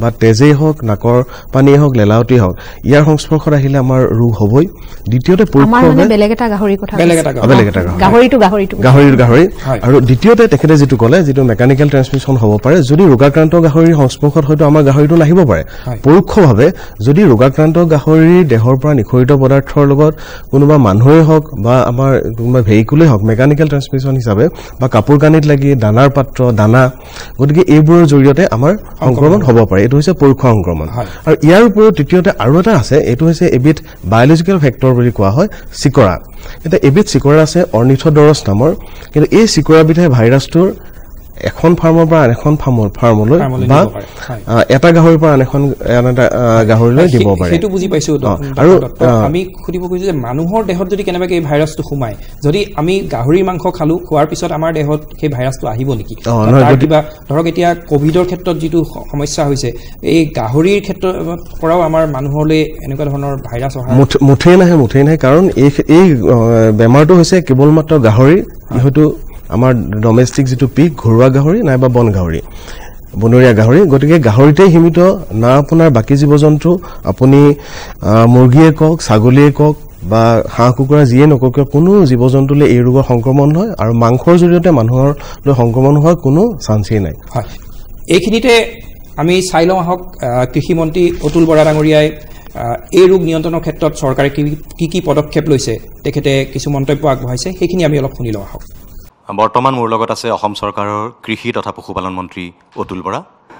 G: বা তেজেই হওক নাকৰ পানীয়ে হওক লেলাৱতি হওক ইয়াৰ সংস্পৰ্শত আহিলে আমাৰ ৰোগ হ'বই দ্বিতীয়তে
I: পৰীক্ষাভাৱে বেলেগ এটা গাহৰি কথা
G: বেলেগ এটা বেলেগ এটা
I: গাহৰিটো গাহৰিটো
G: গাহৰিৰ গাহৰি আৰু দ্বিতীয়তে তেখেতে যেটো ক'লে যেটো মেকানিক্যাল ট্ৰান্সমিশন হ'ব পাৰে যদি ৰোগাক্ৰান্ত গাহৰিৰ সংস্পৰ্শত হয়তো আমাৰ গাহৰিটো নাহিব পাৰে পৰোক্ষভাৱে যদি ৰোগাক্ৰান্ত গাহৰিৰ দেহৰ পৰা নিখৰিত পদাৰ্থৰ লগত কোনোবা মানুহে হওক বা আমাৰ কোনোবা ভেহিকুলে হওক মেকানিক্যাল ট্ৰান্সমিশন হিচাপে বা কাপোৰ কানিত লাগি দানাৰ পাত্ৰ দানা গতিকে এইবোৰৰ জৰিয়তে আমাৰ সংক্ৰমণ হ'ব পাৰে এইটো হৈছে পৰোক্ষ সংক্ৰমণ আৰু ইয়াৰ উপৰিও তৃতীয়তে আৰু এটা আছে এইটো হৈছে এবিধ বায়োলজিক্যাল ফেক্টৰ বুলি কোৱা হয় চিকৰা এটা এবিধ চিকৰা আছে অৰ্নিথোডৰছ নামৰ কিন্তু এই চিকৰাবিধে ভাইৰাছটোৰ এখন ফাৰ্মৰ পৰা এখন ফাৰ্মৰ ফাৰ্মলৈ বা এটা গাহৰিৰ পৰা এখন এটা গাহৰিলৈ দিব পাৰে
A: সেইটো বুজি পাইছো আৰু আমি খুদিব কৈছো যে মানুহৰ দেহত যদি কেনেবাকে এই ভাইৰাছটো সোমায় যদি আমি গাহৰিৰ মাংস খালো খোৱাৰ পিছত আমাৰ দেহত সেই ভাইৰাছটো আহিব নেকি তাৰ কিবা ধৰক এতিয়া কোভিডৰ ক্ষেত্ৰত যিটো সমস্যা হৈছে এই গাহৰিৰ ক্ষেত্ৰত পৰাও আমাৰ মানুহলৈ এনেকুৱা ধৰণৰ ভাইৰাছ অহা
G: মুঠেই নাহে মুঠেই নাহে কাৰণ এই এই বেমাৰটো হৈছে কেৱল মাত্ৰ গাহৰি হয়তো আমাৰ ডমেষ্টিক যেটো পিক ঘৰুৱা গাহৰি নাইবা বন গাহৰি বনৰীয়া গাহৰি গতিকে গাহৰিতে সীমিত না আপোনাৰ বাকি জীৱ-জন্তু আপুনি মুৰ্গীয়ে কক ছাগলীয়ে কক বা হাঁহ কুকুৰা যিয়ে নকক কোনো জীৱ-জন্তুলে এই ৰোগৰ সংক্ৰমণ হয় আৰু মাংসৰ জৰিয়তে মানুহৰ লৈ সংক্ৰমণ হোৱাৰ কোনো চান্সেই নাই
A: হয় এইখিনিতে আমি চাই লওঁ আহক কৃষি মন্ত্ৰী অতুল বৰা ডাঙৰীয়াই এই ৰোগ নিয়ন্ত্ৰণৰ ক্ষেত্ৰত চৰকাৰে কি কি পদক্ষেপ লৈছে তেখেতে কিছু মন্তব্য আগবঢ়াইছে সেইখিনি আমি অলপ শুনি লওঁ আহক
J: বৰ্তমান মোৰ লগত আছে অসম চৰকাৰৰ কৃষি তথা পশুপালন মন্ত্ৰী অতুল বৰা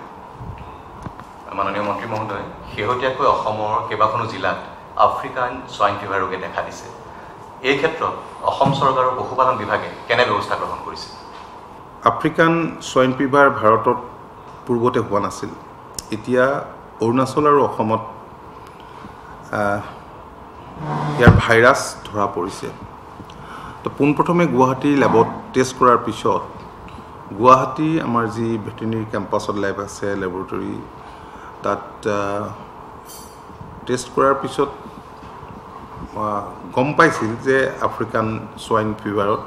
J: মাননীয় মন্ত্ৰী মহোদয় শেহতীয়াকৈ অসমৰ কেইবাখনো জিলাত আফ্ৰিকান সোয়াইন ফিভাৰ ৰোগে দেখা দিছে এই ক্ষেত্ৰত অসম চৰকাৰৰ পশুপালন বিভাগে কেনে ব্যৱস্থা গ্ৰহণ কৰিছে
K: আফ্ৰিকান সোয়াইন ফিভাৰ ভাৰতত পূৰ্বতে হোৱা নাছিল এতিয়া অৰুণাচল আৰু অসমত ইয়াৰ ভাইৰাছ ধৰা পৰিছে তো পোনপ্ৰথমে গুৱাহাটী ল্যাবত টেষ্ট কৰাৰ পিছত গুৱাহাটী আমাৰ যি ভেটেৰিনেৰী কেম্পাছত ল্যাব আছে ল্যাবৰেটৰী তাত টেষ্ট কৰাৰ পিছত গম পাইছিল যে আফ্ৰিকান সোয়াইন ফিভাৰত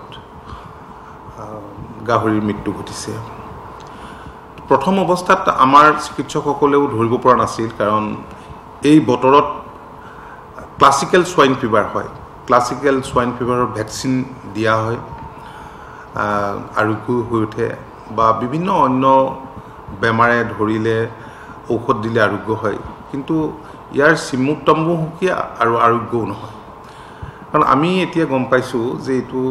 K: গাহৰিৰ মৃত্যু ঘটিছে প্ৰথম অৱস্থাত আমাৰ চিকিৎসকসকলেও ধৰিব পৰা নাছিল কাৰণ এই বতৰত ক্লাছিকেল সোয়াইন ফিভাৰ হয় ক্লাছিকেল সোয়াইন ফিভাৰৰ ভ্যাকচিন দিয়া হয় আৰোগ্য হৈ উঠে বা বিভিন্ন অন্য বেমাৰে ধৰিলে ঔষধ দিলে আৰোগ্য হয় কিন্তু ইয়াৰ চিমুটমো কি আৰু আৰোগ্যও নহয় কাৰণ আমি এতিয়া গম পাইছো যে এইটো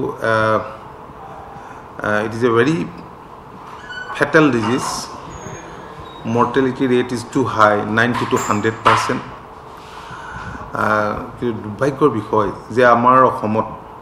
K: it is a very fatal disease mortality rate is too high ninety to hundred percent দুৰ্ভাগ্যৰ বিষয় যে আমাৰ অসমত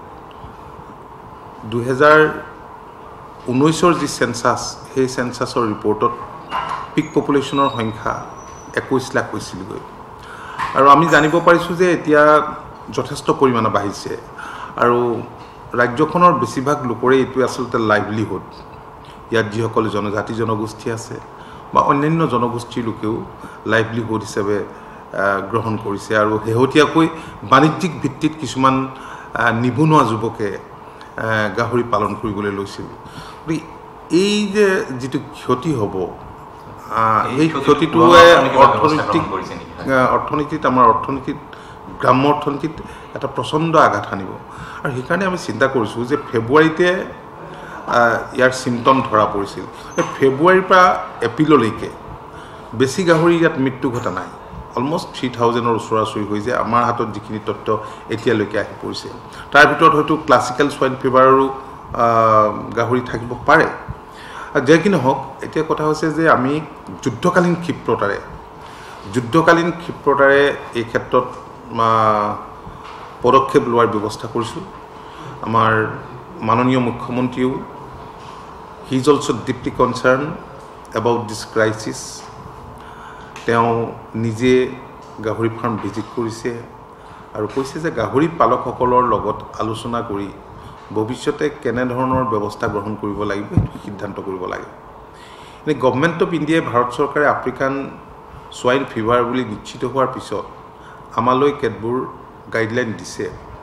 K: দুহেজাৰ ঊনৈছৰ যি সেন্সাস সেই সেন্সাসৰ ৰিপৰ্টত পিক পপুলেশ্যনৰ সংখ্যা একৈছ লাখ হৈছিলগৈ আৰু আমি জানিব পাৰিছোঁ যে এতিয়া যথেষ্ট পৰিমাণে বাঢ়িছে আৰু ৰাজ্যখনৰ বেছিভাগ লোকৰে এইটো আচলতে লাইভলিহুড ইয়াত যিসকল জনজাতি জনগোষ্ঠী আছে বা অন্যান্য জনগোষ্ঠীৰ লোকেও লাইভলিহুড হিচাপে গ্ৰহণ কৰিছে আৰু শেহতীয়াকৈ বাণিজ্যিক ভিত্তিত কিছুমান নিবনুৱা যুৱকে গাহৰি পালন কৰিবলৈ লৈছিল এই যে যিটো ক্ষতি হ'ব এই ক্ষতিটোৱে অৰ্থনৈতিক অৰ্থনীতিত আমাৰ অৰ্থনীতিত গ্ৰাম্য অৰ্থনীতিত এটা প্ৰচণ্ড আঘাত আনিব আৰু সেইকাৰণে আমি চিন্তা কৰিছোঁ যে ফেব্ৰুৱাৰীতে ইয়াৰ চিমটম ধৰা পৰিছিল ফেব্ৰুৱাৰীৰ পৰা এপ্ৰিললৈকে বেছি গাহৰি ইয়াত মৃত্যু ঘটা নাই অলমোষ্ট থ্ৰী থাউজেণ্ডৰ ওচৰা ওচৰি হৈ যায় আমাৰ হাতত যিখিনি তথ্য এতিয়ালৈকে আহি পৰিছে তাৰ ভিতৰত হয়তো ক্লাছিকেল সোয়াইন ফিভাৰৰো গাহৰি থাকিব পাৰে যে কি নহওক এতিয়া কথা হৈছে যে আমি যুদ্ধকালীন ক্ষিপ্ৰতাৰে যুদ্ধকালীন ক্ষিপ্ৰতাৰে এই ক্ষেত্ৰত পদক্ষেপ লোৱাৰ ব্যৱস্থা কৰিছোঁ আমাৰ মাননীয় মুখ্যমন্ত্ৰীও he is also' deeply concerned about this crisis তেওঁ নিজে গাহৰি ফাৰ্ম ভিজিট কৰিছে আৰু কৈছে যে গাহৰি পালকসকলৰ লগত আলোচনা কৰি ভৱিষ্যতে কেনেধৰণৰ ব্যৱস্থা গ্ৰহণ কৰিব লাগিব সেইটো সিদ্ধান্ত কৰিব লাগে এনে গভৰ্ণমেণ্ট অফ ইণ্ডিয়াই ভাৰত চৰকাৰে আফ্ৰিকান সোয়াইন ফিভাৰ বুলি নিশ্চিত হোৱাৰ পিছত আমালৈ কেতবোৰ গাইডলাইন দিছে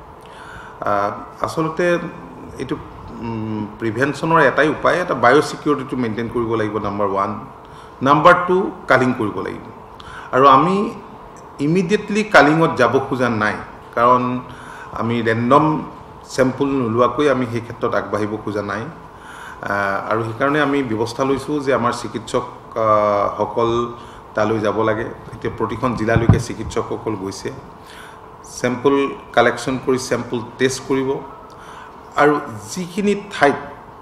K: আচলতে এইটো প্ৰিভেনশ্যনৰ এটাই উপায় এটা বায়'ছিকিউৰিটিটো মেইনটেইন কৰিব লাগিব number one number two culling কৰিব লাগিব আৰু আমি ইমিডিয়েটলি কালিঙত যাব খোজা নাই কাৰণ আমি ৰেণ্ডম চেম্পল নোলোৱাকৈ আমি সেই ক্ষেত্ৰত আগবাঢ়িব খোজা নাই আৰু সেইকাৰণে আমি ব্যৱস্থা লৈছোঁ যে আমাৰ চিকিৎসকসকল তালৈ যাব লাগে এতিয়া প্ৰতিখন জিলালৈকে চিকিৎসকসকল গৈছে চেম্পল কালেকশ্যন কৰি চেম্পল টেষ্ট কৰিব আৰু যিখিনি ঠাইত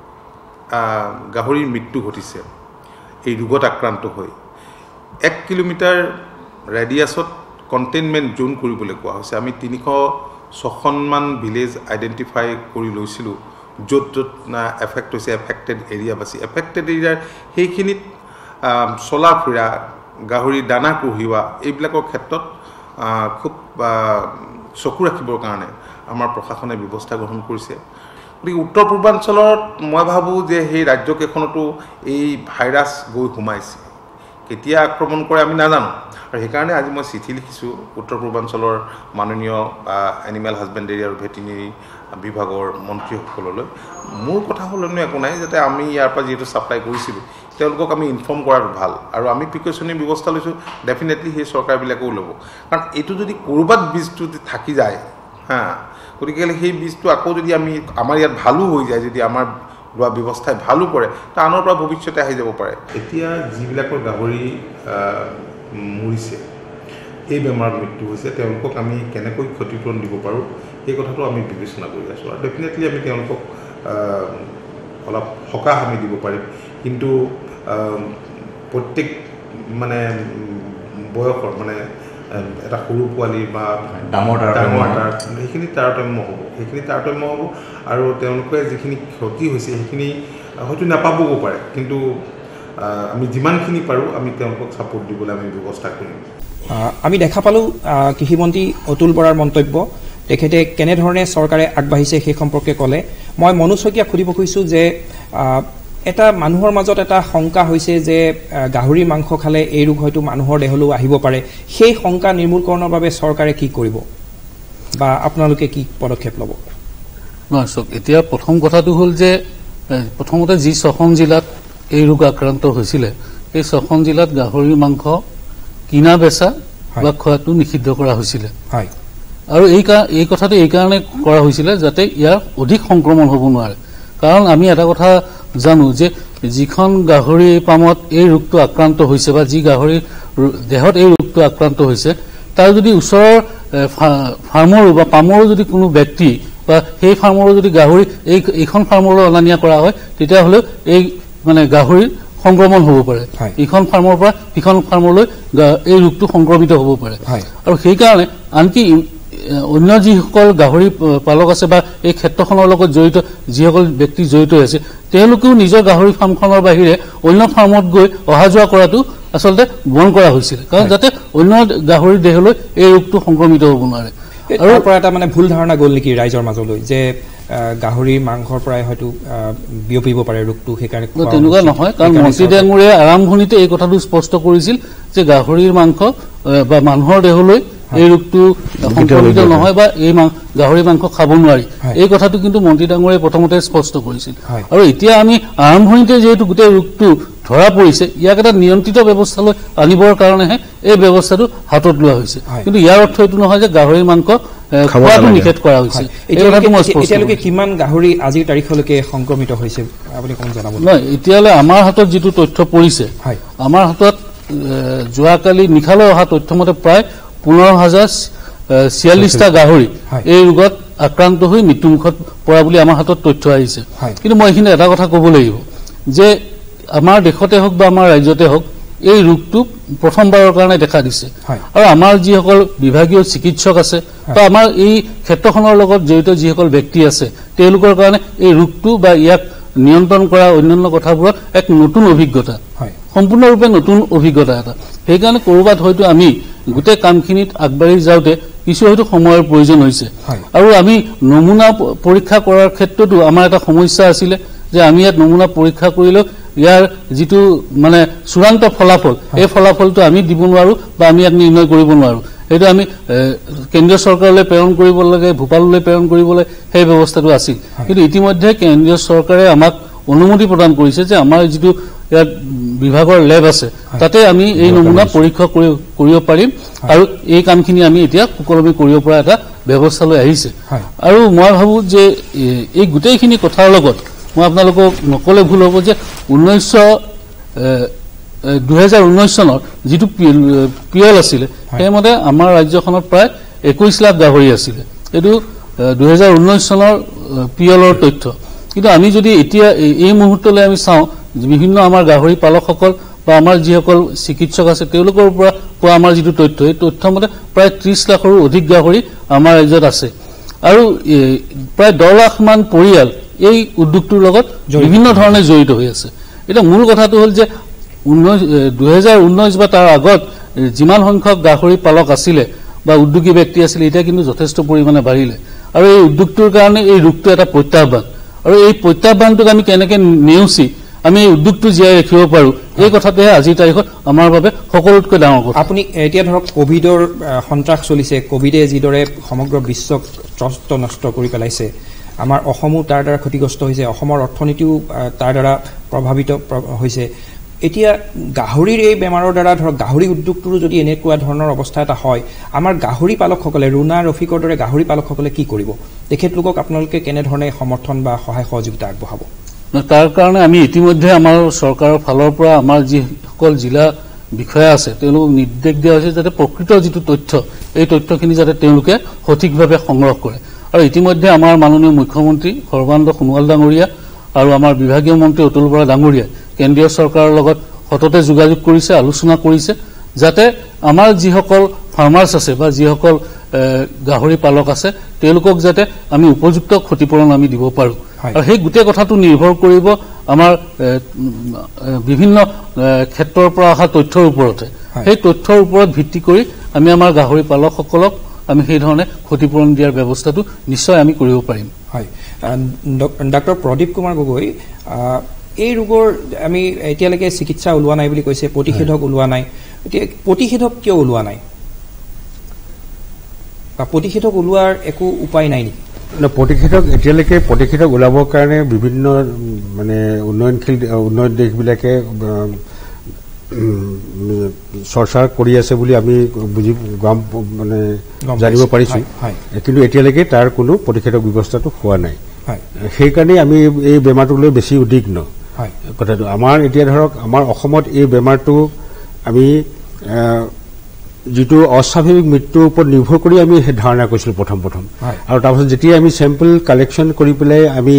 K: গাহৰিৰ মৃত্যু ঘটিছে এই ৰোগত আক্ৰান্ত হৈ এক কিলোমিটাৰ ৰেডিয়াছত কণ্টেইনমেণ্ট জোন কৰিবলৈ কোৱা হৈছে আমি তিনিশ ছখনমান ভিলেজ আইডেণ্টিফাই কৰি লৈছিলোঁ য'ত য'ত এফেক্ট হৈছে এফেক্টেড এৰিয়া বাছি এফেক্টেড এৰিয়াৰ সেইখিনিত চলা ফুৰা গাহৰি দানা কঢ়িওৱা এইবিলাকৰ ক্ষেত্ৰত খুব চকু ৰাখিবৰ কাৰণে আমাৰ প্ৰশাসনে ব্যৱস্থা গ্ৰহণ কৰিছে গতিকে উত্তৰ পূৰ্বাঞ্চলত মই ভাবোঁ যে সেই ৰাজ্যকেইখনতো এই ভাইৰাছ গৈ সোমাইছে কেতিয়া আক্ৰমণ কৰে আমি নাজানো আৰু সেইকাৰণে আজি মই চিঠি লিখিছোঁ উত্তৰ পূৰ্বাঞ্চলৰ মাননীয় এনিমেল হাজবেণ্ডেৰী আৰু ভেটেৰিনেৰী বিভাগৰ মন্ত্ৰীসকললৈ মোৰ কথা হ'লেনো একো নাই যাতে আমি ইয়াৰ পৰা যিহেতু ছাপ্লাই কৰিছিলোঁ তেওঁলোকক আমি ইনফৰ্ম কৰাটো ভাল আৰু আমি প্ৰিকশ্যনেৰী ব্যৱস্থা লৈছোঁ ডেফিনেটলি সেই চৰকাৰবিলাকেও ল'ব কাৰণ এইটো যদি ক'ৰবাত বীজটো থাকি যায় হা গতিকে সেই বীজটো আকৌ যদি আমি আমাৰ ইয়াত ভালো হৈ যায় যদি আমাৰ লোৱা ব্যৱস্থাই ভালো কৰে তাৰ আনৰ পৰা ভৱিষ্যতে আহি যাব পাৰে এতিয়া যিবিলাকৰ গাহৰি মৰিছে এই বেমাৰত মৃত্যু হৈছে তেওঁলোকক আমি কেনেকৈ ক্ষতিপূৰণ দিব পাৰোঁ এই কথাটো আমি বিবেচনা কৰি আছোঁ আৰু ডেফিনেটলি আমি তেওঁলোকক অলপ সকাহ আমি দিব পাৰিম কিন্তু প্ৰত্যেক মানে বয়সৰ মানে এটা সৰু পোৱালি বা ডাঙৰ ডাঙৰ তাৰ সেইখিনি তাৰতম্য হ'ব সেইখিনি তাৰতম্য হ'ব আৰু তেওঁলোকে যিখিনি ক্ষতি হৈছে সেইখিনি হয়তো নাপাবও পাৰে কিন্তু আমি যিমানখিনি পাৰোঁ আমি তেওঁলোকক ছাপোৰ্ট দিবলৈ আমি ব্যৱস্থা কৰিম
A: আমি দেখা পালোঁ কৃষিমন্ত্ৰী অতুল বৰাৰ মন্তব্য তেখেতে কেনেধৰণে চৰকাৰে আগবাঢ়িছে সেই সম্পৰ্কে ক'লে মই মনোজ শইকীয়াক সুধিব খুজিছোঁ যে এটা মানুহৰ মাজত এটা শংকা হৈছে যে গাহৰি মাংস খালে এই ৰোগ হয়তো মানুহৰ দেহলৈও আহিব পাৰে সেই শংকা নিৰ্মূলকৰণৰ বাবে চৰকাৰে কি কৰিব বা আপোনালোকে কি পদক্ষেপ ল'ব
H: নহয় চাওক এতিয়া প্ৰথম কথাটো হ'ল যে প্ৰথমতে যি ছখন জিলাত এই ৰোগ আক্ৰান্ত হৈছিলে এই ছখন জিলাত গাহৰি মাংস কিনা বেচা বা খোৱাটো নিষিদ্ধ কৰা হৈছিলে
A: হয়
H: আৰু এই এই কথাটো এইকাৰণে কৰা হৈছিলে যাতে ইয়াৰ অধিক সংক্ৰমণ হ'ব নোৱাৰে কাৰণ আমি এটা কথা জানো যে যিখন গাহৰি পামত এই ৰোগটো আক্ৰান্ত হৈছে বা যি গাহৰি দেহত এই ৰোগটো আক্ৰান্ত হৈছে তাৰ যদি ওচৰৰ ফাৰ্মৰো বা পামৰো যদি কোনো ব্যক্তি বা সেই ফাৰ্মৰো যদি গাহৰি এই এইখন ফাৰ্মলৈ অনা নিয়া কৰা হয় তেতিয়াহ'লে এই মানে গাহৰিৰ সংক্ৰমণ হ'ব পাৰে এইখন ফাৰ্মৰ পৰা সিখন ফাৰ্মলৈ এই ৰোগটো সংক্ৰমিত হ'ব পাৰে আৰু সেইকাৰণে আনকি অন্য যিসকল গাহৰি পালক আছে বা এই ক্ষেত্ৰখনৰ লগত জড়িত যিসকল ব্যক্তি জড়িত আছে তেওঁলোকেও নিজৰ গাহৰি ফাৰ্মখনৰ বাহিৰে অন্য ফাৰ্মত গৈ অহা যোৱা কৰাটো আচলতে বন্ধ কৰা হৈছিল কাৰণ যাতে অন্য গাহৰিৰ দেহলৈ এই ৰোগটো সংক্ৰমিত হ'ব নোৱাৰে
A: আৰু তাৰ পৰা এটা মানে ভুল ধাৰণা গ'ল নেকি ৰাইজৰ মাজলৈ যে গাহৰি মাংসৰ পৰাই হয়তো বিয়পিব পাৰে ৰোগটো সেইকাৰণে
H: তেনেকুৱা নহয় কাৰণ মন্ত্ৰী ডাঙৰীয়ে আৰম্ভণিতে এই কথাটো স্পষ্ট কৰিছিল যে গাহৰিৰ মাংস বা মানুহৰ দেহলৈ এই ৰোগটো সংক্ৰমিত নহয় বা এই গাহৰি মাংস খাব নোৱাৰি এই কথাটো কিন্তু মন্ত্ৰী ডাঙৰীয়ে প্ৰথমতে স্পষ্ট কৰিছিল আৰু এতিয়া আমি আৰম্ভণিতে যিহেতু গোটেই ৰোগটো ধৰা পৰিছে ইয়াক এটা নিয়ন্ত্ৰিত ব্যৱস্থালৈ আনিবৰ কাৰণেহে এই ব্যৱস্থাটো হাতত লোৱা হৈছে কিন্তু ইয়াৰ অৰ্থ এইটো নহয় যে গাহৰি মাংস খোৱাটো নিষেধ কৰা হৈছে
A: এতিয়ালৈকে কিমান গাহৰি আজিৰ তাৰিখলৈকে সংক্ৰমিত হৈছে আপুনি কম জনাব
H: নহয় এতিয়ালৈ আমাৰ হাতত যিটো তথ্য পৰিছে আমাৰ হাতত যোৱাকালি নিশালৈ অহা তথ্যমতে প্ৰায় পোন্ধৰ হাজাৰ ছিয়াল্লিছটা গাহৰি এই ৰোগত আক্ৰান্ত হৈ মৃত্যুমুখত পৰা বুলি আমাৰ হাতত তথ্য আহিছে কিন্তু মই এইখিনি এটা কথা ক'ব লাগিব যে আমাৰ দেশতে হওক বা আমাৰ ৰাজ্যতে হওক এই ৰোগটো প্ৰথমবাৰৰ কাৰণে দেখা দিছে আৰু আমাৰ যিসকল বিভাগীয় চিকিৎসক আছে বা আমাৰ এই ক্ষেত্ৰখনৰ লগত জড়িত যিসকল ব্যক্তি আছে তেওঁলোকৰ কাৰণে এই ৰোগটো বা ইয়াক নিয়ন্ত্ৰণ কৰা অন্যান্য কথাবোৰত এক নতুন অভিজ্ঞতা সম্পূৰ্ণৰূপে নতুন অভিজ্ঞতা এটা সেইকাৰণে ক'ৰবাত হয়তো আমি গোটেই কামখিনিত আগবাঢ়ি যাওঁতে কিছু হয়তো সময়ৰ প্ৰয়োজন হৈছে আৰু আমি নমুনা পৰীক্ষা কৰাৰ ক্ষেত্ৰতো আমাৰ এটা সমস্যা আছিলে যে আমি ইয়াত নমুনা পৰীক্ষা কৰিলেও ইয়াৰ যিটো মানে চূড়ান্ত ফলাফল এই ফলাফলটো আমি দিব নোৱাৰো বা আমি ইয়াক নিৰ্ণয় কৰিব নোৱাৰো এইটো আমি কেন্দ্ৰীয় চৰকাৰলৈ প্ৰেৰণ কৰিব লাগে ভূপাললৈ প্ৰেৰণ কৰিব লাগে সেই ব্যৱস্থাটো আছিল কিন্তু ইতিমধ্যে কেন্দ্ৰীয় চৰকাৰে আমাক অনুমতি প্ৰদান কৰিছে যে আমাৰ যিটো ইয়াত বিভাগৰ লেব আছে তাতে আমি এই নমুনা পৰীক্ষা কৰিব পাৰিম আৰু এই কামখিনি আমি এতিয়া সুকলমে কৰিব পৰা এটা ব্যৱস্থা লৈ আহিছে আৰু মই ভাবো যে এই গোটেইখিনি কথাৰ লগত মই আপোনালোকক নকলে ভুল হ'ব যে ঊনৈশ দুহেজাৰ ঊনৈশ চনৰ যিটো পিএল আছিলে সেইমতে আমাৰ ৰাজ্যখনত প্ৰায় একৈশ লাখ গাহৰি আছিলে এইটো দুহেজাৰ ঊনৈশ চনৰ পিএলৰ তথ্য কিন্তু আমি যদি এতিয়া এই মুহূৰ্তলৈ আমি চাওঁ বিভিন্ন আমাৰ গাহৰি পালকসকল বা আমাৰ যিসকল চিকিৎসক আছে তেওঁলোকৰ পৰা পোৱা আমাৰ যিটো তথ্য এই তথ্য মতে প্ৰায় ত্ৰিশ লাখৰো অধিক গাহৰি আমাৰ ৰাজ্যত আছে আৰু প্ৰায় দহ লাখ মান পৰিয়াল এই উদ্যোগটোৰ লগত বিভিন্ন ধৰণে জড়িত হৈ আছে এটা মূল কথাটো হ'ল যে দুহেজাৰ ঊনৈশ বা তাৰ আগত যিমান সংখ্যক গাহৰি পালক আছিলে বা উদ্যোগী ব্যক্তি আছিলে এতিয়া কিন্তু যথেষ্ট পৰিমাণে বাঢ়িলে আৰু এই উদ্যোগটোৰ কাৰণে এই ৰোগটো এটা প্ৰত্যাহ্বান আৰু এই প্ৰত্যাহ্বানটোক আমি কেনেকৈ নেওচি আমি এই উদ্যোগটো জীয়াই ৰাখিব পাৰোঁ এই কথাটোহে আজিৰ তাৰিখত আমাৰ বাবে সকলোতকৈ ডাঙৰ কথা
A: আপুনি এতিয়া ধৰক কোভিডৰ সন্ত্ৰাস চলিছে কোভিডে যিদৰে সমগ্ৰ বিশ্বক ত্ৰস্ত নষ্ট কৰি পেলাইছে আমাৰ অসমো তাৰ দ্বাৰা ক্ষতিগ্ৰস্ত হৈছে অসমৰ অৰ্থনীতিও তাৰ দ্বাৰা প্ৰভাৱিত হৈছে এতিয়া গাহৰিৰ এই বেমাৰৰ দ্বাৰা ধৰক গাহৰি উদ্যোগটোৰো যদি এনেকুৱা ধৰণৰ অৱস্থা এটা হয় আমাৰ গাহৰি পালকসকলে ৰুণা ৰফিকৰ দৰে গাহৰি পালকসকলে কি কৰিব তেখেতলোকক আপোনালোকে কেনেধৰণে সমৰ্থন বা সহায় সহযোগিতা আগবঢ়াব
H: তাৰ কাৰণে আমি ইতিমধ্যে আমাৰ চৰকাৰৰ ফালৰ পৰা আমাৰ যিসকল জিলা বিষয়া আছে তেওঁলোকক নিৰ্দেশ দিয়া হৈছে যাতে প্ৰকৃত যিটো তথ্য এই তথ্যখিনি যাতে তেওঁলোকে সঠিকভাৱে সংগ্ৰহ কৰে আৰু ইতিমধ্যে আমাৰ মাননীয় মুখ্যমন্ত্ৰী সৰ্বানন্দ সোণোৱাল ডাঙৰীয়া আৰু আমাৰ বিভাগীয় মন্ত্ৰী অতুল বৰা ডাঙৰীয়া কেন্দ্ৰীয় চৰকাৰৰ লগত সততে যোগাযোগ কৰিছে আলোচনা কৰিছে যাতে আমাৰ যিসকল ফাৰ্মাৰ্ছ আছে বা যিসকল গাহৰি পালক আছে তেওঁলোকক যাতে আমি উপযুক্ত ক্ষতিপূৰণ আমি দিব পাৰোঁ আৰু সেই গোটেই কথাটো নিৰ্ভৰ কৰিব আমাৰ বিভিন্ন ক্ষেত্ৰৰ পৰা অহা তথ্যৰ ওপৰতে সেই তথ্যৰ ওপৰত ভিত্তি কৰি আমি আমাৰ গাহৰি পালকসকলক আমি সেই ধৰণে ক্ষতিপূৰণ দিয়াৰ ব্যৱস্থাটো নিশ্চয় আমি কৰিব পাৰিম
A: হয় ডাক্তৰ প্ৰদীপ কুমাৰ গগৈ এই ৰোগৰ আমি এতিয়ালৈকে চিকিৎসা ওলোৱা নাই বুলি কৈছে প্ৰতিষেধক ওলোৱা নাই এতিয়া প্ৰতিষেধক কিয় ওলোৱা নাই বা প্ৰতিষেধক ওলোৱাৰ একো উপায় নাই নেকি
F: প্ৰতিষেধক এতিয়ালৈকে প্ৰতিষেধক ওলাবৰ কাৰণে বিভিন্ন মানে উন্নয়নশীল উন্নয়ন দেশবিলাকে চৰ্চা কৰি আছে বুলি আমি বুজি গম মানে জানিব পাৰিছোঁ কিন্তু এতিয়ালৈকে তাৰ কোনো প্ৰতিষেধক ব্যৱস্থাটো হোৱা নাই সেইকাৰণে আমি এই বেমাৰটোক লৈ বেছি উদ্বিগ্ন কথাটো আমাৰ এতিয়া ধৰক আমাৰ অসমত এই বেমাৰটো আমি যিটো অস্বাভাৱিক মৃত্যুৰ ওপৰত নিৰ্ভৰ কৰি আমি ধাৰণা কৰিছিলোঁ প্ৰথম প্ৰথম আৰু তাৰপিছত যেতিয়া আমি চেম্পল কালেকশ্যন কৰি পেলাই আমি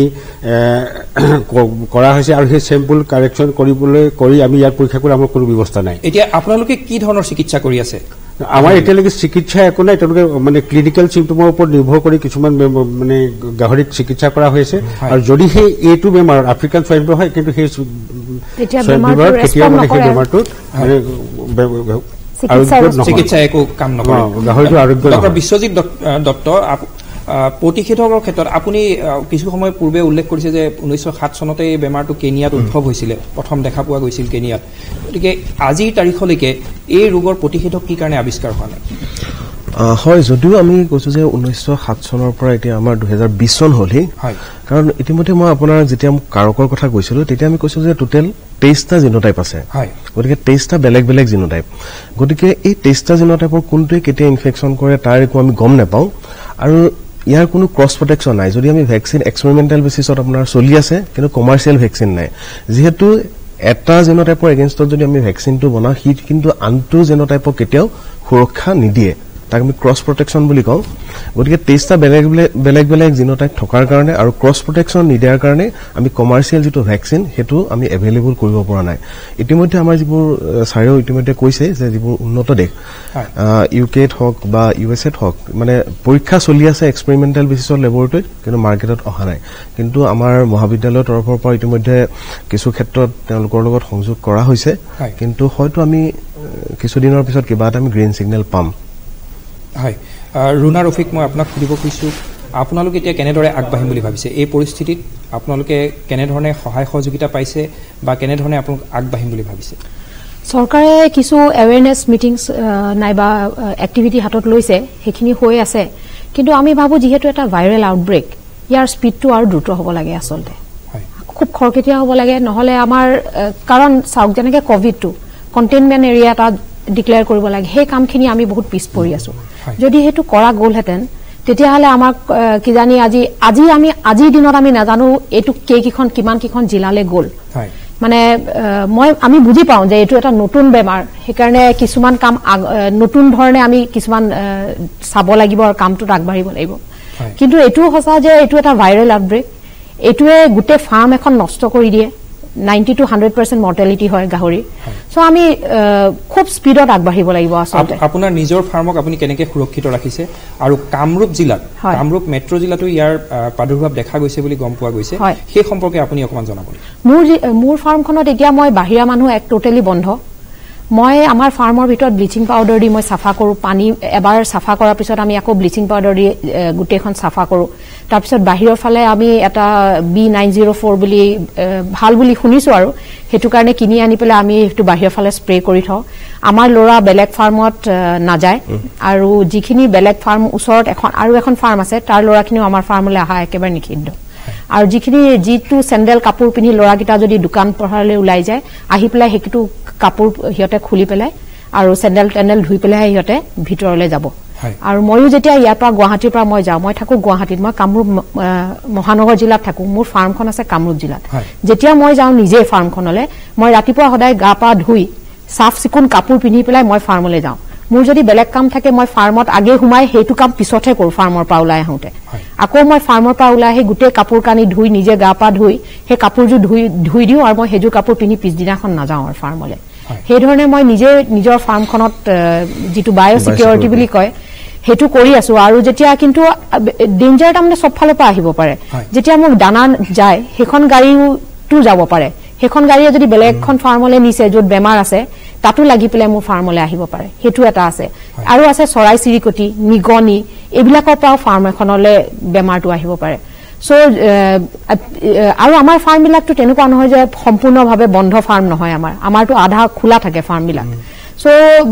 F: কৰা হৈছে আৰু সেই চেম্পল কালেকশ্যন কৰিবলৈ কৰি আমি ইয়াত পৰীক্ষা কৰি আমাৰ কোনো ব্যৱস্থা নাই
A: এতিয়া আপোনালোকে কি ধৰণৰ চিকিৎসা কৰি আছে
F: আমাৰ এতিয়ালৈকে চিকিৎসা একো নাই তেওঁলোকে মানে ক্লিনিকেল চিম্পটমৰ ওপৰত নিৰ্ভৰ কৰি কিছুমান মানে গাহৰিক চিকিৎসা কৰা হৈছে আৰু যদি সেই এইটো বেমাৰত আফ্ৰিকান চুৱাইন ফ্লু হয় কিন্তু সেই বেমাৰত কেতিয়াও মানে সেই বেমাৰটোত
A: চিকিৎসা একো কাম নকৰে ডক্টৰ বিশ্বজিৎ দত্ত প্ৰতিষেধকৰ ক্ষেত্ৰত আপুনি কিছু সময় পূৰ্বে উল্লেখ কৰিছে যে ঊনৈছশ সাত চনতে এই বেমাৰটো কেনিয়াত উদ্ভৱ হৈছিলে প্ৰথম দেখা পোৱা গৈছিল কেনিয়াত গতিকে আজিৰ তাৰিখলৈকে এই ৰোগৰ প্ৰতিষেধক কি কাৰণে আৱিষ্কাৰ হোৱা নাই
G: হয় যদিও আমি কৈছোঁ যে ঊনৈছশ সাত চনৰ পৰা এতিয়া আমাৰ দুহেজাৰ বিশ চন হ'লহি কাৰণ ইতিমধ্যে মই আপোনাৰ যেতিয়া কাৰকৰ কথা কৈছিলোঁ তেতিয়া আমি কৈছোঁ যে টোটেল তেইছটা জিনোটাইপ আছে গতিকে তেইছটা বেলেগ বেলেগ জিনোটাইপ গতিকে এই তেইছটা জিনোটাইপৰ কোনটোৱে কেতিয়া ইনফেকশ্যন কৰে তাৰ একো আমি গম নাপাওঁ আৰু ইয়াৰ কোনো ক্ৰছ প্ৰটেকশ্যন নাই যদি আমি ভেকচিন এক্সপেৰিমেণ্টেল বেচিছত আপোনাৰ চলি আছে কিন্তু কমাৰ্চিয়েল ভেকচিন নাই যিহেতু এটা জিনোটাইপৰ এগেইনষ্টত যদি আমি ভেকচিনটো বনাওঁ সি কিন্তু আনটো জিনোটাইপক কেতিয়াও সুৰক্ষা নিদিয়ে তাক আমি ক্ৰছ প্ৰটেকশ্যন বুলি কওঁ গতিকে তেইছটা বেলেগ বেলেগ বেলেগ জিনোটাইপ থকাৰ কাৰণে আৰু ক্ৰছ প্ৰটেকশ্যন নিদিয়াৰ কাৰণে আমি কমাৰ্চিয়েল যিটো ভেকচিন সেইটো আমি এভেইলেবল কৰিব পৰা নাই ইতিমধ্যে আমাৰ যিবোৰ ছাৰেও ইতিমধ্যে কৈছে যে যিবোৰ উন্নত দেশ ইউ কেত হওক বা ইউ এছ এত হওক মানে পৰীক্ষা চলি আছে এক্সপেৰিমেণ্টেল বেচিছত লেবৰেটৰীত কিন্তু মাৰ্কেটত অহা নাই কিন্তু আমাৰ মহাবিদ্যালয়ৰ তৰফৰ পৰা ইতিমধ্যে কিছু ক্ষেত্ৰত তেওঁলোকৰ লগত সংযোগ কৰা হৈছে কিন্তু হয়তো আমি কিছুদিনৰ পিছত কিবা এটা আমি গ্ৰীণ ছিগনেল পাম
A: হয় ৰুণা ৰফিক মই আপোনাক সুধিব খুজিছোঁ আপোনালোকে এতিয়া কেনেদৰে আগবাঢ়িম বুলি ভাবিছে এই পৰিস্থিতিত আপোনালোকে কেনেধৰণে সহায় সহযোগিতা পাইছে বা কেনেধৰণে আপোনালোক আগবাঢ়িম বুলি ভাবিছে
I: চৰকাৰে কিছু এৱেৰনেছ মিটিংছ নাইবা এক্টিভিটি হাতত লৈছে সেইখিনি হৈ আছে কিন্তু আমি ভাবোঁ যিহেতু এটা ভাইৰেল আউটব্ৰেক ইয়াৰ স্পীডটো আৰু দ্ৰুত হ'ব লাগে আচলতে খুব খৰকেতিয়া হ'ব লাগে নহলে আমাৰ কাৰণ চাওক যেনেকে কোভিডটো কন্টেইনমেন্ট এৰিয়া এটা ডিক্লেয়াৰ কৰিব লাগে সেই কামখিনি আমি বহুত পিছ পৰি আছো যদি হেতু কৰা গ'লহেতেন তেতিয়াহলে আমাক কিজানি আজি আজি আমি আজিৰ দিনত আমি নাজানো এটু কেইকিখন কিমান কিখন জিলালে গ'ল মানে মই আমি বুজি পাওঁ যে এটু এটা নতুন বেমাৰ সেইকাৰণে কিছুমান কাম নতুন ধৰণে আমি কিছুমান চাব লাগিব আৰু কামটো আগবাঢ়িব লাগিব কিন্তু এটু হসা যে এটু এটা ভাইৰেল আউটব্ৰেক এটুৱে গুটে ফাৰ্ম এখন নষ্ট কৰি দিয়ে ninety to one hundred percent mortality হয় গাহৰি সো আমি খুব স্পিডত আগবাঢ়িব লাগিব আসলে
A: আপোনাৰ নিজৰ ফাৰ্মক আপুনি কেনেকৈ সুৰক্ষিত ৰাখিছে আৰু কামৰূপ জিলাত কামৰূপ মেট্ৰ' জিলাতো ইয়াৰ প্ৰাদুৰ্ভাৱ দেখা গৈছে বুলি গম পোৱা গৈছে সেই সম্পৰ্কে আপুনি অকমান জনাব
I: মোৰ মোৰ ফাৰ্মখনত এতিয়া মই বাহিৰা মানুহ এক টোটালি বন্ধ মই আমাৰ ফাৰ্মৰ ভিতৰত ব্লিচিং পাউডাৰ দি মই সাফা কৰো পানী এবাৰ সাফা কৰাৰ পিছত আমি আকৌ ব্লিচিং পাউডাৰ দি গুটেখন সাফা কৰো তাৰ পিছত বাহিৰৰ ফালে আমি এটা বি nine oh four বুলি ভাল বুলি শুনিছো আৰু হেতু কাৰণে কিনি আনি পেলাই আমি হেতু বাহিৰৰ ফালে স্প্ৰে কৰি থওঁ আমাৰ লৰা বেলেগ ফাৰ্মত না যায় আৰু যিখিনি বেলেগ ফাৰ্ম ওচৰত এখন আৰু এখন ফাৰ্ম আছে তাৰ লৰাখিনিও আমাৰ ফাৰ্মলৈ আহা একেবাৰে নিষিদ্ধ আৰু যিখিনি জিটু চেন্ডেল কাপোৰ পিনি লৰা গিটা যদি দোকান পঢ়ালে ওলাই যায় আহি পেলাই হেকিটো কাপোৰ হিয়তে খুলি পেলাই আৰু চেন্ডেল টেন্ডেল ধুই পেলাই হিয়তে ভিতৰলৈ যাব আৰু মইও যেতিয়া ইয়াৰ পৰা গুৱাহাটীৰ পৰা মই যাওঁ মই থাকো গুৱাহাটীত মই কামৰূপ মহানগৰ জিলাত থাকো মোৰ ফাৰ্মখন আছে কামৰূপ জিলাত যেতিয়া মই যাওঁ নিজে ফাৰ্মখনলৈ মই ৰাতিপুৱা সদায় গা পা ধুই সাফ চিকুণ কাপোৰ পিনি পেলাই মই ফাৰ্মলৈ যাওঁ মোৰ যদি বেলেগ কাম থাকে মই ফাৰ্মত আগে হুমাই হেতু কাম পিছতহে কৰো ফাৰ্মৰ পৰা ওলাই আহোতে আকৌ মই ফাৰ্মৰ পৰা ওলাই আহি গুটে কাপোৰ কানি ধুই নিজে গা পা ধুই হে কাপোৰজু ধুই ধুই দিও আৰু মই হেজু কাপোৰ পিনি পিছদিনাখন না যাওঁ আৰু ফাৰ্মলৈ সেই ধৰণে মই নিজে নিজৰ ফাৰ্মখনত যেটো বায়ো সিকিউৰিটি বুলি কয় হেতু কৰি আছো আৰু যেতিয়া কিন্তু ডেঞ্জাৰ তাৰমানে সব ফালৰ পৰা আহিব পাৰে যেতিয়া মোক দানা যায় হেখন গাড়ীও টু যাব পাৰে হেখন গাড়ীয়ে যদি বেলেগখন ফাৰ্মলৈ নিছে যত বেমাৰ আছে তাতো লাগি পেলে মোৰ ফাৰ্মলৈ আহিব পাৰে হেতু এটা আছে আৰু আছে চৰাই চিৰিকটি নিগনি এবিলাকৰ পৰা ফাৰ্ম এখনলৈ বেমাৰটো আহিব পাৰে সো আৰু আমাৰ ফাৰ্ম বিলাকটো তেনেকুৱা নহয় যে সম্পূৰ্ণভাৱে বন্ধ ফাৰ্ম নহয় আমাৰ আমাৰটো আধা খোলা থাকে ফাৰ্ম বিলাক সো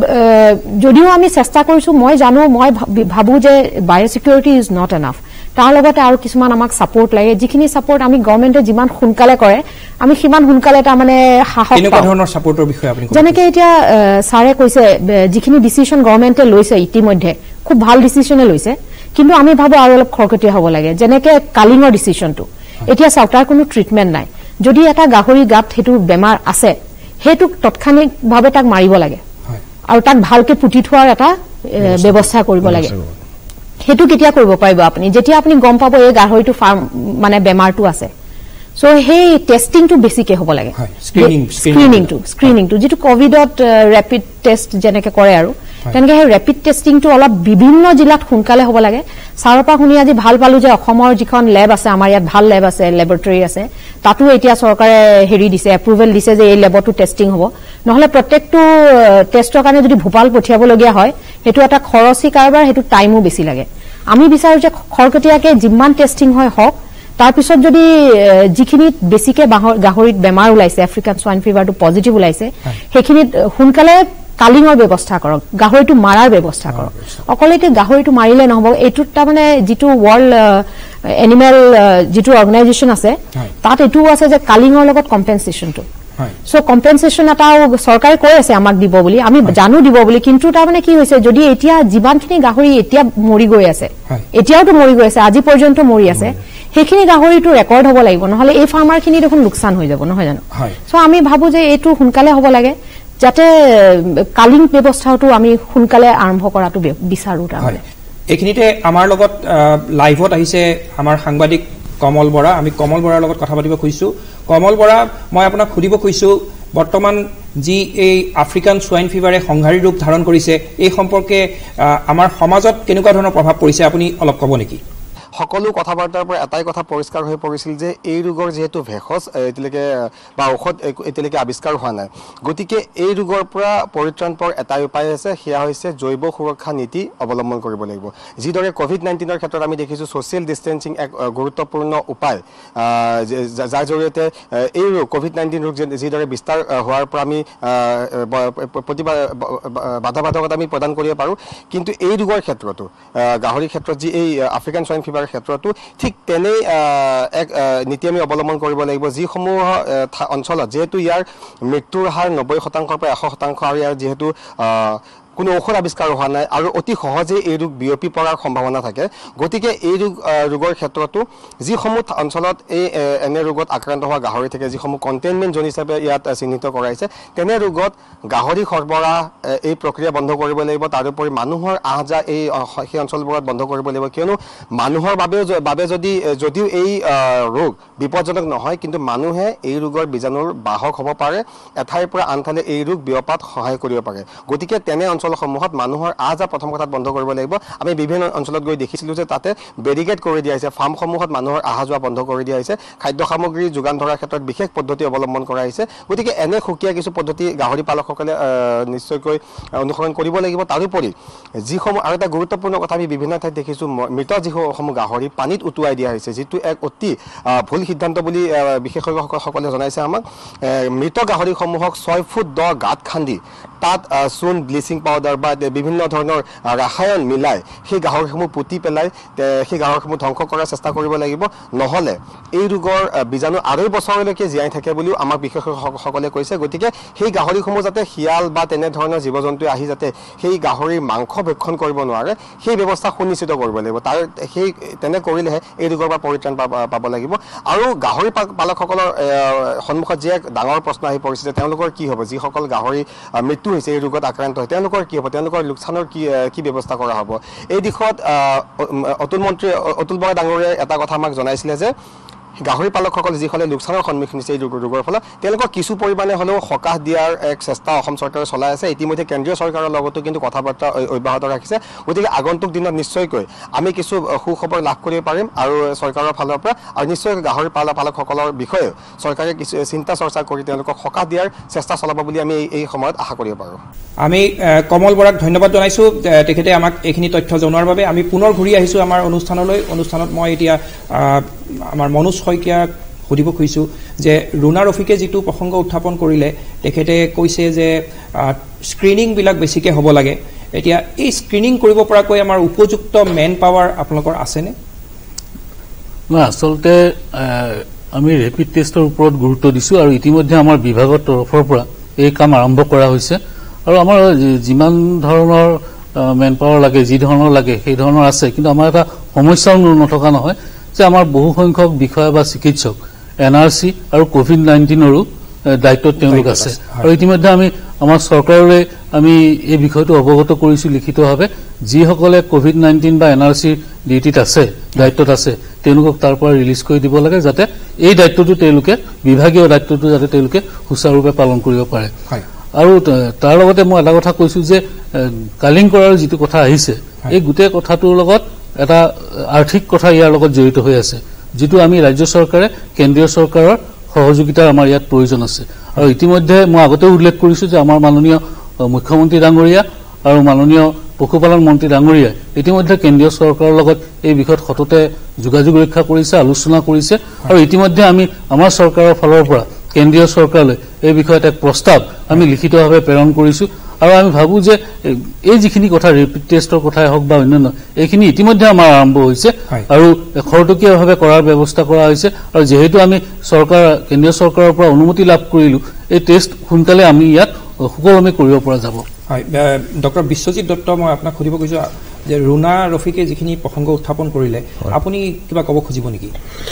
I: যদিও আমি চেষ্টা কৰিছো মই জানো মই ভাবু যে বায়ো সিকিউৰিটি ইজ নট এনাফ তাৰ লগতে আৰু কিছুমান আমাক সাপোৰ্ট লাগে যিখিনি সাপোৰ্ট আমি গভৰ্নমেন্টে যিমান সোনকালে কৰে আমি সিমান সোনকালে তাৰ মানে সাহস
A: কেনেকুৱা ধৰণৰ সাপোৰ্টৰ বিষয়ে আপুনি
I: যেনেকৈ এতিয়া সাৰে কৈছে যিখিনি ডিসিশন গভৰ্নমেন্টে লৈছে ইতিমধ্যে খুব ভাল ডিসিশনে লৈছে কিন্তু আমি ভাবো আৰু অলপ খৰকটীয়া হ'ব লাগে যেনেকৈ কালিঙৰ ডিসিশনটো এতিয়া চাউটাৰ কোনো ট্ৰিটমেন্ট নাই যদি এটা গাহৰি গাত হেতু বেমাৰ আছে হেতু তৎক্ষণিকভাৱে তাক মাৰিব লাগে আৰু তাক ভালকে পুতি থোৱাৰ এটা ব্যৱস্থা কৰিব লাগে হেতু কেতিয়া কৰিব পাৰিব আপুনি যেতিয়া আপুনি গম পাব এই গাহৰিটো ফাৰ্ম মানে বেমাৰটো আছে সো হেই টেস্টিংটো বেছিকে হ'ব লাগে স্ক্ৰিনিং স্ক্ৰিনিংটো স্ক্ৰিনিংটো যেটো কোভিডত ৰেপিড টেষ্ট যেনেকৈ কৰে আৰু তেনেকৈ হে ৰেপিড টেস্টিংটো অলপ বিভিন্ন জিলাত সোনকালে হ'ব লাগে সাৰপা শুনি আজি ভাল পালো যে অসমৰ যিখন ল্যাব আছে আমাৰ ইয়াত ভাল ল্যাব আছে ল্যাবৰেটৰী আছে তাতো এতিয়া চৰকাৰে হেৰি দিছে এপ্ৰুভেল দিছে যে এই ল্যাবটো টেস্টিং হ'ব নহলে প্ৰত্যেকটো টেষ্টৰ কাৰণে যদি ভোপাল পঠিয়াব লগিয়া হয় হেতু এটা খৰচী কাৰবাৰ হেতু টাইমো বেছি লাগে আমি বিচাৰো যে খৰকটীয়াকে যিমান টেস্টিং হয় হক তাৰ পিছত যদি যিখিনি বেছিকে গাহৰিত বেমাৰ ওলাইছে আফ্ৰিকান সোয়াইন ফিভাৰটো পজিটিভ ওলাইছে হেখিনি সোনকালে কালিঙৰ ব্যৱস্থা কৰক গাহৰিটো মাৰাৰ ব্যৱস্থা কৰক অকলেতে গাহৰিটো মাৰিলে নহব এটু তাৰমানে যেটো ওয়াৰ্ল্ড এনিমেল যেটো অৰ্গানাইজেচন আছে তাত এটু আছে যে কালিঙৰ লগত কম্পেনসেশনটো সো কম্পেনসেশন এটা সৰকাৰে কৈ আছে আমাক দিব বুলি আমি জানো দিব বুলি কিন্তু তাৰমানে কি হৈছে যদি এতিয়া জীৱানখিনি গাহৰি এতিয়া মৰি গৈ আছে এতিয়াওটো মৰি গৈ আছে আজি পৰ্যন্ত মৰি আছে হেখিনি গাহৰিটো ৰেকৰ্ড হ'ব লাগিব নহলে এই ফাৰ্মাৰখিনি দেখোন লোকসান হৈ যাব নহয় জানো সো আমি ভাবো যে এটু সোনকালে হ'ব লাগে যাতে কালিং ব্যৱস্থাটো আমি সোনকালে আৰম্ভ কৰাটো বিচাৰো তাৰমানে
A: এইখিনিতে আমাৰ লগত লাইভত আহিছে আমাৰ সাংবাদিক কমল বৰা আমি কমল বৰাৰ লগত কথা পাতিব খুজিছো কমল বৰা মই আপোনাক খুদিব খুজিছো বৰ্তমান যি এই আফ্ৰিকান সোয়াইন ফিভাৰে সংঘাৰী ৰূপ ধাৰণ কৰিছে এই সম্পৰ্কে আমাৰ সমাজত কেনেকুৱা ধৰণৰ প্ৰভাৱ পৰিছে আপুনি অলপ ক'ব নেকি
L: সকলো কথা বাৰ্তাৰ পৰা এটাই কথা পৰিষ্কাৰ হৈ পৰিছিল যে এই ৰোগৰ যেহেতু ভেষজ এতিয়ালৈকে বা ঔষধ এতিয়ালৈকে আৱিষ্কাৰ হোৱা নাই গতিকে এই ৰোগৰ পৰা পৰিত্ৰাণ পোৱাৰ এটাই উপায় আছে সেয়া হৈছে জৈৱ সুৰক্ষা নীতি অৱলম্বন কৰিব লাগিব যিদৰে কোভিড নাইণ্টিনৰ ক্ষেত্ৰত আমি দেখিছোঁ ছ'চিয়েল ডিষ্টেন্সিং এক গুৰুত্বপূৰ্ণ উপায় যাৰ জৰিয়তে এই ৰোগ কোভিড নাইণ্টিন ৰোগ যিদৰে বিস্তাৰ হোৱাৰ পৰা আমি প্ৰতিবাদ বাধা বাধকতা আমি প্ৰদান কৰিব পাৰোঁ কিন্তু এই ৰোগৰ ক্ষেত্ৰতো গাহৰিৰ ক্ষেত্ৰত যি এই আফ্ৰিকান সোয়াইন ফিভাৰ কৰাৰ ক্ষেত্ৰতো ঠিক তেনেই এক নীতি আমি অৱলম্বন কৰিব লাগিব যিসমূহ অঞ্চলত যেহেতু ইয়াৰ মৃত্যুৰ হাৰ নব্বৈ শতাংশৰ পৰা এশ শতাংশ আৰু ইয়াৰ যেহেতু কোনো ঔষধ আৱিষ্কাৰ হোৱা নাই আৰু অতি সহজে এই ৰোগ বিয়পি পৰাৰ সম্ভাৱনা থাকে গতিকে এই ৰোগ ৰোগৰ ক্ষেত্ৰতো যিসমূহ অঞ্চলত এই এনে ৰোগত আক্ৰান্ত হোৱা গাহৰি থাকে যিসমূহ কণ্টেইনমেণ্ট জোন হিচাপে ইয়াত চিহ্নিত কৰাইছে তেনে ৰোগত গাহৰি সৰবৰাহ এই প্ৰক্ৰিয়া বন্ধ কৰিব লাগিব তাৰোপৰি মানুহৰ আহ যা এই সেই অঞ্চলবোৰত বন্ধ কৰিব লাগিব কিয়নো মানুহৰ বাবে বাবে যদি যদিও এই ৰোগ বিপদজনক নহয় কিন্তু মানুহে এই ৰোগৰ বীজাণুৰ বাহক হ'ব পাৰে এঠাইৰ পৰা আন ঠাইলৈ এই ৰোগ বিয়পাত সহায় কৰিব পাৰে গতিকে তেনে অঞ্চলসমূহত মানুহৰ আহ যা প্ৰথম কথাত বন্ধ কৰিব লাগিব আমি বিভিন্ন অঞ্চলত গৈ দেখিছিলোঁ যে তাতে বেৰিকেড কৰি দিয়া হৈছে ফাৰ্মসমূহত মানুহৰ আহা যোৱা বন্ধ কৰি দিয়া হৈছে খাদ্য সামগ্ৰী যোগান ধৰাৰ ক্ষেত্ৰত বিশেষ পদ্ধতি অৱলম্বন কৰা হৈছে গতিকে এনে সুকীয়া কিছু পদ্ধতি গাহৰি পালকসকলে নিশ্চয়কৈ অনুসৰণ কৰিব লাগিব তাৰোপৰি যিসমূহ আৰু এটা গুৰুত্বপূৰ্ণ কথা আমি বিভিন্ন ঠাইত দেখিছোঁ মৃত যিসমূহ গাহৰি পানীত উটুৱাই দিয়া হৈছে যিটো এক অতি ভুল সিদ্ধান্ত বুলি বিশেষজ্ঞসকলে জনাইছে আমাক মৃত গাহৰিসমূহক ছয় ফুট দ গাঁত খান্দি তাত চূণ ব্লিচিং পাউডাৰ বা বিভিন্ন ধৰণৰ ৰাসায়ন মিলাই সেই গাহৰিসমূহ পুতি পেলাই সেই গাহৰিসমূহ ধ্বংস কৰাৰ চেষ্টা কৰিব লাগিব নহ'লে এই ৰোগৰ বীজাণু আঢ়ৈ বছৰলৈকে জীয়াই থাকে বুলিও আমাক বিশেষজ্ঞসকলে কৈছে গতিকে সেই গাহৰিসমূহ যাতে শিয়াল বা তেনেধৰণৰ জীৱ জন্তুৱে আহি যাতে সেই গাহৰিৰ মাংস ভক্ষণ কৰিব নোৱাৰে সেই ব্যৱস্থা সুনিশ্চিত কৰিব লাগিব তাৰ সেই তেনে কৰিলেহে এই ৰোগৰ পৰা পৰিত্ৰাণ পাব লাগিব আৰু গাহৰি পালকসকলৰ সন্মুখত যি এক ডাঙৰ প্ৰশ্ন আহি পৰিছে যে তেওঁলোকৰ কি হ'ব যিসকল গাহৰি মৃত্যু হৈছে এই ৰোগত আক্ৰান্ত হয় তেওঁলোকৰ কি হ'ব তেওঁলোকৰ লোকচানৰ কি কি ব্যৱস্থা কৰা হ'ব এই দিশত অতুল মন্ত্ৰী অতুল বৰা ডাঙৰীয়াই এটা কথা আমাক জনাইছিলে যে গাহৰি পালকসকলে যিসকলে লোকচানৰ সন্মুখীন হৈছে এই ৰোগৰ ফলত তেওঁলোকক কিছু পৰিমাণে হ'লেও সকাহ দিয়াৰ এক চেষ্টা অসম চৰকাৰে চলাই আছে ইতিমধ্যে কেন্দ্ৰীয় চৰকাৰৰ লগতো কিন্তু কথা বাৰ্তা অব্যাহত ৰাখিছে গতিকে আগন্তুক দিনত নিশ্চয়কৈ আমি কিছু সুখবৰ লাভ কৰিব পাৰিম আৰু চৰকাৰৰ ফালৰ পৰা আৰু নিশ্চয়কৈ গাহৰি পালক পালকসকলৰ বিষয়ে চৰকাৰে কিছু চিন্তা চৰ্চা কৰি তেওঁলোকক সকাহ দিয়াৰ চেষ্টা চলাব বুলি আমি এই সময়ত আশা কৰিব পাৰোঁ
A: আমি কমল বৰাক ধন্যবাদ জনাইছোঁ তেখেতে আমাক এইখিনি তথ্য জনোৱাৰ বাবে আমি পুনৰ ঘূৰি আহিছোঁ আমাৰ অনুষ্ঠানলৈ অনুষ্ঠানত মই এতিয়া আমাৰ মনোজ শইকীয়াক সুধিব খুজিছোঁ যে ৰুনা ৰফিকে যিটো প্ৰসংগ উত্থাপন কৰিলে তেখেতে কৈছে যে স্ক্ৰিনিংবিলাক বেছিকৈ হ'ব লাগে এতিয়া এই স্ক্ৰিনিং কৰিব পৰাকৈ আমাৰ উপযুক্ত মেন পাৱাৰ আপোনালোকৰ আছেনে
H: না আচলতে আমি ৰেপিড টেষ্টৰ ওপৰত গুৰুত্ব দিছোঁ আৰু ইতিমধ্যে আমাৰ বিভাগৰ তৰফৰ পৰা এই কাম আৰম্ভ কৰা হৈছে আৰু আমাৰ যিমান ধৰণৰ মেন পাৱাৰ লাগে যি ধৰণৰ লাগে সেই ধৰণৰ আছে কিন্তু আমাৰ এটা সমস্যাও নথকা নহয় যে আমাৰ বহু সংখ্যক বিষয়া বা চিকিৎসক এন আৰ চি আৰু কোভিড নাইণ্টিনৰো দায়িত্বত তেওঁলোক আছে আৰু ইতিমধ্যে আমি আমাৰ চৰকাৰলৈ আমি এই বিষয়টো অৱগত কৰিছোঁ লিখিতভাৱে যিসকলে কোভিড নাইণ্টিন বা এন আৰ চিৰ ডিউটিত আছে দায়িত্বত আছে তেওঁলোকক তাৰ পৰা ৰিলিজ কৰি দিব লাগে যাতে এই দায়িত্বটো তেওঁলোকে বিভাগীয় দায়িত্বটো যাতে তেওঁলোকে সুচাৰুৰূপে পালন কৰিব পাৰে আৰু তাৰ লগতে মই এটা কথা কৈছোঁ যে কালিং কৰাৰ যিটো কথা আহিছে এই গোটেই কথাটোৰ লগত এটা আৰ্থিক কথা ইয়াৰ লগত জড়িত হৈ আছে যিটো আমি ৰাজ্য চৰকাৰে কেন্দ্ৰীয় চৰকাৰৰ সহযোগিতাৰ আমাৰ ইয়াত প্ৰয়োজন আছে আৰু ইতিমধ্যে মই আগতে উল্লেখ কৰিছোঁ যে আমাৰ মাননীয় মুখ্যমন্ত্ৰী ডাঙৰীয়া আৰু মাননীয় পশুপালন মন্ত্ৰী ডাঙৰীয়াই ইতিমধ্যে কেন্দ্ৰীয় চৰকাৰৰ লগত এই বিষয়ত সততে যোগাযোগ ৰক্ষা কৰিছে আলোচনা কৰিছে আৰু ইতিমধ্যে আমি আমাৰ চৰকাৰৰ ফালৰ পৰা কেন্দ্ৰীয় চৰকাৰলৈ এই বিষয়ত এক প্ৰস্তাৱ আমি লিখিতভাৱে প্ৰেৰণ কৰিছোঁ আৰু আমি ভাবোঁ যে এই যিখিনি কথা ৰেপিড টেষ্টৰ কথাই হওক বা অন্যান্য এইখিনি ইতিমধ্যে আমাৰ আৰম্ভ হৈছে আৰু খৰতকীয়াভাৱে কৰাৰ ব্যৱস্থা কৰা হৈছে আৰু যিহেতু আমি চৰকাৰ কেন্দ্ৰীয় চৰকাৰৰ পৰা অনুমতি লাভ কৰিলোঁ এই টেষ্ট সোনকালে আমি ইয়াত সুকলমে কৰিব পৰা যাব
A: হয় ডক্টৰ বিশ্বজিৎ দত্ত মই আপোনাক সুধিব খুজিছোঁ যে ৰুনা ৰফিকে যিখিনি প্ৰসংগ উত্থাপন কৰিলে আপুনি কিবা ক'ব খুজিব নেকি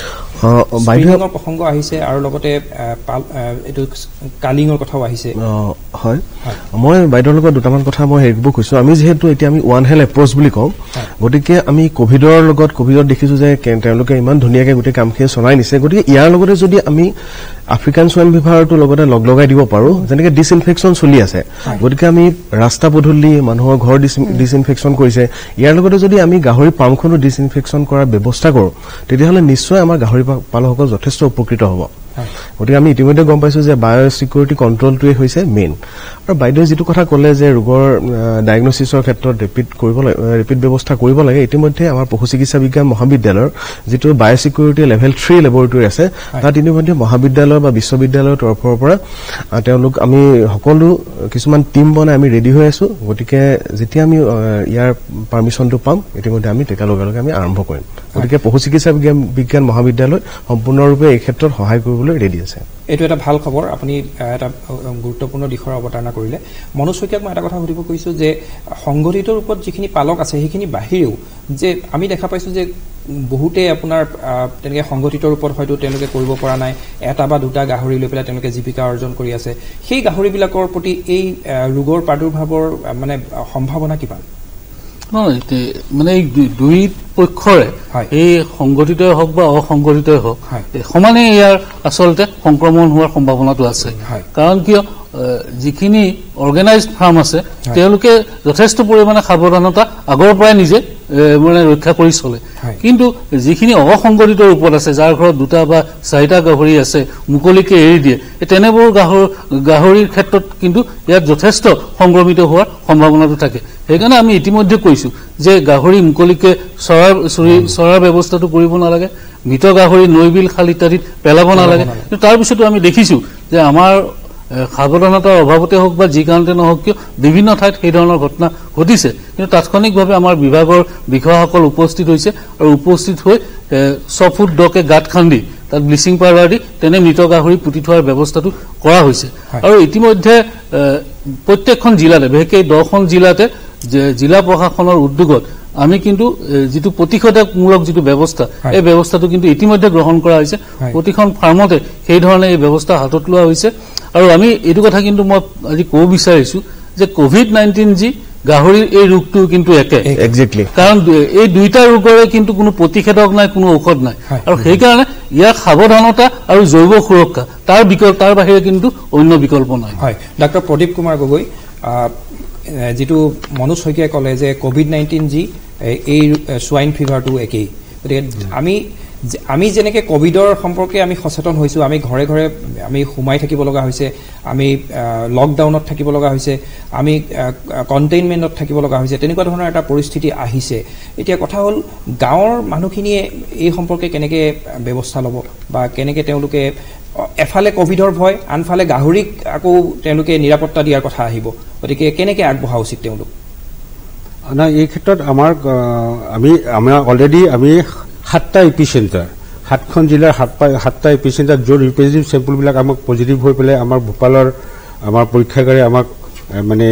A: স্ক্ৰিনিঙৰ প্ৰসংগ আহিছে আৰু লগতে এইটো কালিঙৰ কথাও আহিছে
G: হয় মই বাইদেউৰ লগত দুটামান কথা মই হেৰি কৰিব খুজিছোঁ আমি যিহেতু এতিয়া আমি ওৱান হেল্থ এপ্ৰ'চ বুলি কওঁ গতিকে আমি কভিডৰ লগত কভিডত দেখিছোঁ যে তেওঁলোকে ইমান ধুনীয়াকৈ গোটেই কামখিনি চলাই নিছে গতিকে ইয়াৰ লগতে যদি আমি আফ্ৰিকান সোৱাইন ফিভাৰটো লগতে লগ লগাই দিব পাৰোঁ যেনেকৈ ডিছইনফেকশ্যন চলি আছে গতিকে আমি ৰাস্তা পদূলি মানুহৰ ঘৰ ডিছইনফেকশ্যন কৰিছে ইয়াৰ লগতে যদি আমি গাহৰি ফাৰ্মখনো ডিছইনফেকশ্যন কৰাৰ ব্যৱস্থা কৰোঁ তেতিয়াহ'লে নিশ্চয় আমাৰ গাহৰি পালকসকল যথেষ্ট উপকৃত হ'ব গতিকে আমি ইতিমধ্যে গম পাইছোঁ যে বায়' ছিকিউৰিটি কণ্ট্ৰলটোৱে হৈছে মেইন আৰু বাইদেৱে যিটো কথা ক'লে যে ৰোগৰ ডায়েগনচিছৰ ক্ষেত্ৰত ৰেপিড কৰিব ৰেপিড ব্যৱস্থা কৰিব লাগে ইতিমধ্যে আমাৰ পশু চিকিৎসা বিজ্ঞান মহাবিদ্যালয়ৰ যিটো বায়' ছিকিউৰিটি লেভেল থ্ৰী লেবৰেটৰী আছে তাত ইতিমধ্যে মহাবিদ্যালয় বা বিশ্ববিদ্যালয়ৰ তৰফৰ পৰা তেওঁলোক আমি সকলো কিছুমান টিম বনাই আমি ৰেডি হৈ আছো গতিকে যেতিয়া আমি ইয়াৰ পাৰ্মিশ্যনটো পাম ইতিমধ্যে আমি তেতিয়া লগে লগে আমি আৰম্ভ কৰিম গতিকে পশু চিকিৎসা বিজ্ঞান মহাবিদ্যালয় সম্পূৰ্ণৰূপে এই ক্ষেত্ৰত সহায় কৰিবলৈ ৰেডি আছে
A: এইটো এটা ভাল খবৰ আপুনি এটা গুৰুত্বপূৰ্ণ দিশৰ অৱতাৰণা কৰিলে মনোজ শইকীয়াক মই এটা কথা সুধিব কৈছোঁ যে সংগঠিত ৰূপত যিখিনি পালক আছে সেইখিনি বাহিৰেও যে আমি দেখা পাইছোঁ যে বহুতে আপোনাৰ তেনেকৈ সংগঠিত ৰূপত হয়তো তেওঁলোকে কৰিব পৰা নাই এটা বা দুটা গাহৰি লৈ পেলাই তেওঁলোকে জীৱিকা অৰ্জন কৰি আছে সেই গাহৰিবিলাকৰ প্ৰতি এই ৰোগৰ প্ৰাদুৰ্ভাৱৰ মানে সম্ভাৱনা কিমান
H: মানে এই দুই পক্ষৰে এই সংগঠিতই হওক বা অসংগঠিতই হওক সমানে ইয়াৰ আচলতে সংক্ৰমণ হোৱাৰ সম্ভাৱনাটো আছে কাৰণ কিয় যিখিনি অৰ্গেনাইজড ফাৰ্ম আছে তেওঁলোকে যথেষ্ট পৰিমাণে সাৱধানতা আগৰ পৰাই নিজে মানে ৰক্ষা কৰি চলে কিন্তু যিখিনি অসংগঠিত ৰূপত আছে যাৰ ঘৰত দুটা বা চাৰিটা গাহৰি আছে মুকলিকে এৰি দিয়ে তেনেবোৰ গাহৰি গাহৰিৰ ক্ষেত্ৰত কিন্তু ইয়াত যথেষ্ট সংক্ৰমিত হোৱাৰ সম্ভাৱনাটো থাকে সেইকাৰণে আমি ইতিমধ্যে কৈছোঁ যে গাহৰি মুকলিকে চৰাৰ চুৰি চৰাৰ ব্যৱস্থাটো কৰিব নালাগে মৃত গাহৰি নৈ বিল খাল ইত্যাদিত পেলাব নালাগে কিন্তু তাৰপিছতো আমি দেখিছোঁ যে আমাৰ সাৱধানতাৰ অভাৱতে হওক বা যি কাৰণতে নহওক কিয় বিভিন্ন ঠাইত সেই ধৰণৰ ঘটনা ঘটিছে কিন্তু তাৎক্ষণিকভাৱে আমাৰ বিভাগৰ বিষয়াসকল উপস্থিত হৈছে আৰু উপস্থিত হৈ ছয় ফুট দকে গাঁত খান্দি তাত ব্লিচিং পাউডাৰ দি তেনে মৃত গাহৰি পুতি থোৱাৰ ব্যৱস্থাটো কৰা হৈছে আৰু ইতিমধ্যে প্ৰত্যেকখন জিলাতে বিশেষকৈ দহখন জিলাতে জিলা প্ৰশাসনৰ উদ্যোগত আমি কিন্তু যিটো প্ৰতিষেধকমূলক যিটো ব্যৱস্থা এই ব্যৱস্থাটো কিন্তু ইতিমধ্যে গ্ৰহণ কৰা হৈছে প্ৰতিখন ফাৰ্মতে সেই ধৰণে এই ব্যৱস্থা হাতত লোৱা হৈছে আৰু আমি এইটো কথা কিন্তু মই আজি ক'ব বিচাৰিছোঁ যে কোভিড নাইণ্টিন যি গাহৰিৰ এই ৰোগটো কিন্তু একে
G: এক্সেক্টলি
H: কাৰণ এই দুইটা ৰোগৰে কিন্তু কোনো প্ৰতিষেধক নাই কোনো ঔষধ নাই আৰু সেইকাৰণে ইয়াৰ সাৱধানতা আৰু জৈৱ সুৰক্ষা তাৰ বিকল্প তাৰ বাহিৰে কিন্তু অন্য বিকল্প নাই
A: হয় ডাক্তৰ প্ৰদীপ কুমাৰ গগৈ যিটো মনোজ শইকীয়াই ক'লে যে কোভিড নাইণ্টিন যি এই সোৱাইন ফিভাৰটো একেই গতিকে আমি আমি যেনেকৈ কোভিডৰ সম্পৰ্কে আমি সচেতন হৈছোঁ আমি ঘৰে ঘৰে আমি সোমাই থাকিব লগা হৈছে আমি লকডাউনত থাকিব লগা হৈছে আমি কণ্টেইনমেণ্টত থাকিব লগা হৈছে তেনেকুৱা ধৰণৰ এটা পৰিস্থিতি আহিছে এতিয়া কথা হ'ল গাঁৱৰ মানুহখিনিয়ে এই সম্পৰ্কে কেনেকৈ ব্যৱস্থা ল'ব বা কেনেকৈ তেওঁলোকে এফালে কোভিডৰ ভয় আনফালে গাহৰিক আকৌ তেওঁলোকে নিৰাপত্তা দিয়াৰ কথা আহিব গতিকে কেনেকৈ আগবঢ়া উচিত তেওঁলোক
F: নাই এই ক্ষেত্ৰত আমাৰ আমি আমাৰ অলৰেডি আমি সাতটা ইপি চেণ্টাৰ সাতখন জিলাৰ সাতটা সাতটা ইপি চেণ্টাৰ য'ত ৰিপ্ৰেজেণ্টেটিভ চেম্পুলবিলাক আমাক পজিটিভ হৈ পেলাই আমাৰ ভূপালৰ আমাৰ পৰীক্ষাগাৰে আমাক মানে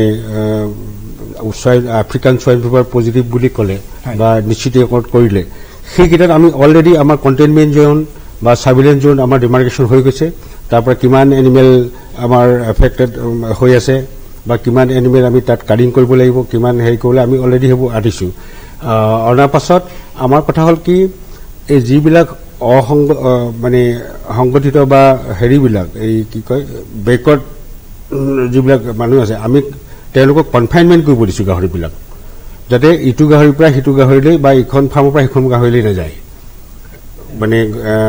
F: swine African swine fever positive বুলি ক'লে বা নিশ্চিত কৰিলে সেইকেইটাত আমি অলৰেডি আমাৰ কণ্টেইনমেণ্ট জ'ন বা ছাৰ্ভিলেঞ্চ জ'ন আমাৰ ডিমাৰ্কেশ্যন হৈ গৈছে তাৰ পৰা কিমান এনিমেল আমাৰ এফেক্টেড হৈ আছে বা কিমান এনিমেল আমি তাত কাটিং কৰিব লাগিব কিমান হেৰি কৰিলে আমি অলৰেডি সেইবোৰ আনিছোঁ অনাৰ পাছত আমাৰ কথা হ'ল কি এই যিবিলাক অসংগ মানে সংগঠিত বা হেৰিবিলাক এই কি কয় বেকৱাৰ্ড যিবিলাক মানুহ আছে আমি তেওঁলোকক কনফাইনমেণ্ট কৰিব দিছোঁ গাহৰিবিলাক যাতে ইটো গাহৰিৰ পৰা সিটো গাহৰিলৈ বা ইখন ফাৰ্মৰ পৰা সিখন গাহৰিলৈ নাযায় মানে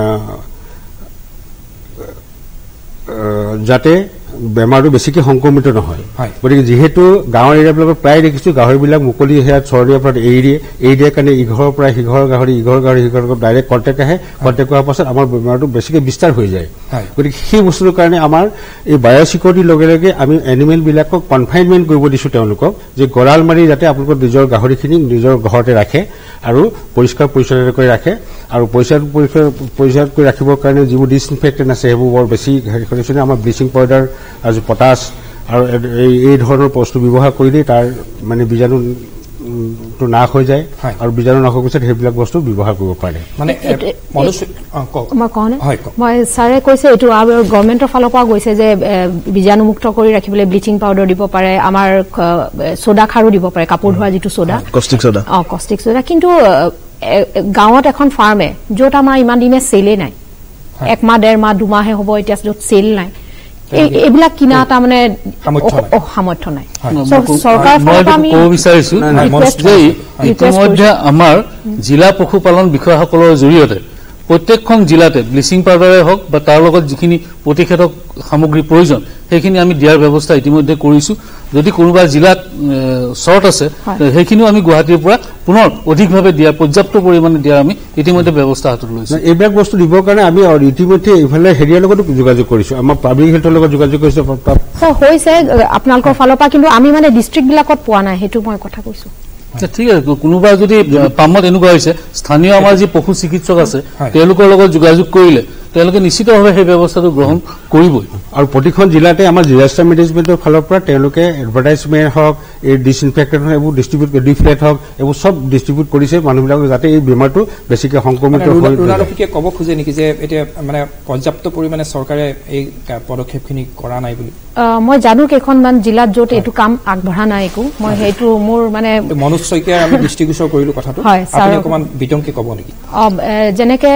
F: যাতে বেমাৰটো বেছিকৈ সংক্ৰমিত নহয় গতিকে যিহেতু গাঁৱৰ এৰিয়াবিলাকত প্ৰায় দেখিছোঁ গাহৰিবিলাক মুকলি সেয়া চৰণীয়াৰ পৰা এৰি দিয়ে এৰি দিয়াৰ কাৰণে ইঘৰৰ পৰা সিঘৰৰ গাহৰি ইঘৰ গাহৰি সিঘৰৰ ডাইৰেক্ট কণ্টেক্ট আহে কণ্টেক্ট কৰাৰ পাছত আমাৰ বেমাৰটো বেছিকৈ বিস্তাৰ হৈ যায় গতিকে সেই বস্তুটোৰ কাৰণে আমাৰ এই বায়' ছিকিউৰিটিৰ লগে লগে আমি এনিমেলবিলাকক কনফাইনমেণ্ট কৰিব দিছোঁ তেওঁলোকক যে গঁৰাল মাৰি যাতে আপোনালোকৰ নিজৰ গাহৰিখিনি নিজৰ ঘৰতে ৰাখে আৰু পৰিষ্কাৰ পৰিচ্ছন্ন কৰি ৰাখে আৰু পৰিষ্কাৰ পৰিষ্কাৰ কৰি ৰাখিবৰ কাৰণে যিবোৰ ডিছইনফেক্টেণ্ট আছে সেইবোৰ বৰ বেছি হেৰি কৰিছে আমাৰ ব্লিচিং পাউডাৰ আৰু পটাছ আৰু এই ধৰণৰ বস্তু ব্যৱহাৰ কৰিলেই তাৰ মানে বীজাণুটো নাশ হৈ যায় আৰু বীজাণু নাশ হোৱাৰ পিছত সেইবিলাক বস্তু ব্যৱহাৰ কৰিব পাৰে
I: মানে মই ছাৰে কৈছে এইটো আৰু গভৰ্ণমেণ্টৰ ফালৰ পৰা গৈছে যে বীজাণুমুক্ত কৰি ৰাখিবলৈ ব্লিচিং পাউডাৰ দিব পাৰে আমাৰ ছ'ডা খাৰো দিব পাৰে কাপোৰ ধোৱা যিটো ছ'ডা
G: কষ্টিক ছ'ডা
I: অঁ কষ্টিক ছ'ডা কিন্তু গাঁৱত এখন ফাৰ্মে য'ত আমাৰ ইমান দিনে চেলেই নাই একমাহ ডেৰ মাহ দুমাহে হ'ব এতিয়া য'ত চেল নাই এইবিলাক কিনা তাৰমানে সামৰ্থ্য নাই চৰকাৰৰ ফালৰ পৰা আমি
H: ক'ব বিচাৰিছোঁ যে ইতিমধ্যে আমাৰ জিলা পশুপালন বিষয়াসকলৰ জৰিয়তে প্ৰত্যেকখন জিলাতে ব্লিচিং পাউডাৰে হওক বা তাৰ লগত যিখিনি প্ৰতিষেধক সামগ্ৰী প্ৰয়োজন সেইখিনি আমি দিয়াৰ ব্যৱস্থা ইতিমধ্যে কৰিছো যদি কোনোবা জিলাত শৰ্ট আছে সেইখিনিও আমি গুৱাহাটীৰ পৰা পুনৰ অধিকভাৱে দিয়া পৰ্যাপ্ত পৰিমাণে দিয়া আমি ইতিমধ্যে ব্যৱস্থা হাতত লৈছো
F: এইবিলাক বস্তু দিবৰ কাৰণে আমি ইতিমধ্যে ইফালে হেৰিয়াৰ লগতো যোগাযোগ কৰিছো আমাৰ পাব্লিক হেল্থৰ লগত যোগাযোগ কৰিছো
I: হৈছে আপোনালোকৰ ফালৰ পৰা কিন্তু আমি মানে ডিষ্ট্ৰিক্ট বিলাকত পোৱা নাই সেইটো মই কথা কৈছো
H: ঠিক আছে কোনোবা যদি পামত এনেকুৱা হৈছে স্থানীয় আমাৰ যি পশু চিকিৎসক আছে তেওঁলোকৰ লগত যোগাযোগ কৰিলে তেওঁলোকে নিশ্চিতভাৱে সেই ব্যৱস্থাটো গ্ৰহণ কৰিবই
F: আৰু প্ৰতিখন জিলাতে আমাৰ ডিজাষ্টাৰ মেনেজমেণ্টৰ ফালৰ পৰা তেওঁলোকে এডভাৰটাইজমেণ্ট হওক এই ডিছইনফেক্টেণ্ট এইবোৰ ডিষ্ট্ৰিবিউট ডিফ্লেট হওক এইবোৰ চব ডিষ্ট্ৰিবিউট কৰিছে মানুহবিলাক যাতে এই বেমাৰটো বেছিকৈ সংক্ৰমিত
A: হৈ ক'ব খোজে নেকি যে এতিয়া মানে পৰ্যাপ্ত পৰিমাণে চৰকাৰে এই পদক্ষেপখিনি কৰা নাই বুলি
I: মই জানো কেইখনমান জিলাত য'ত এইটো কাম আগবঢ়া নাই একো মই সেইটো মোৰ মানে
A: মনোজ শইকীয়াৰ আমি দৃষ্টিগোচৰ কৰিলো কথাটো আপুনি অকণমান বিতংকে ক'ব নেকি
I: যেনেকে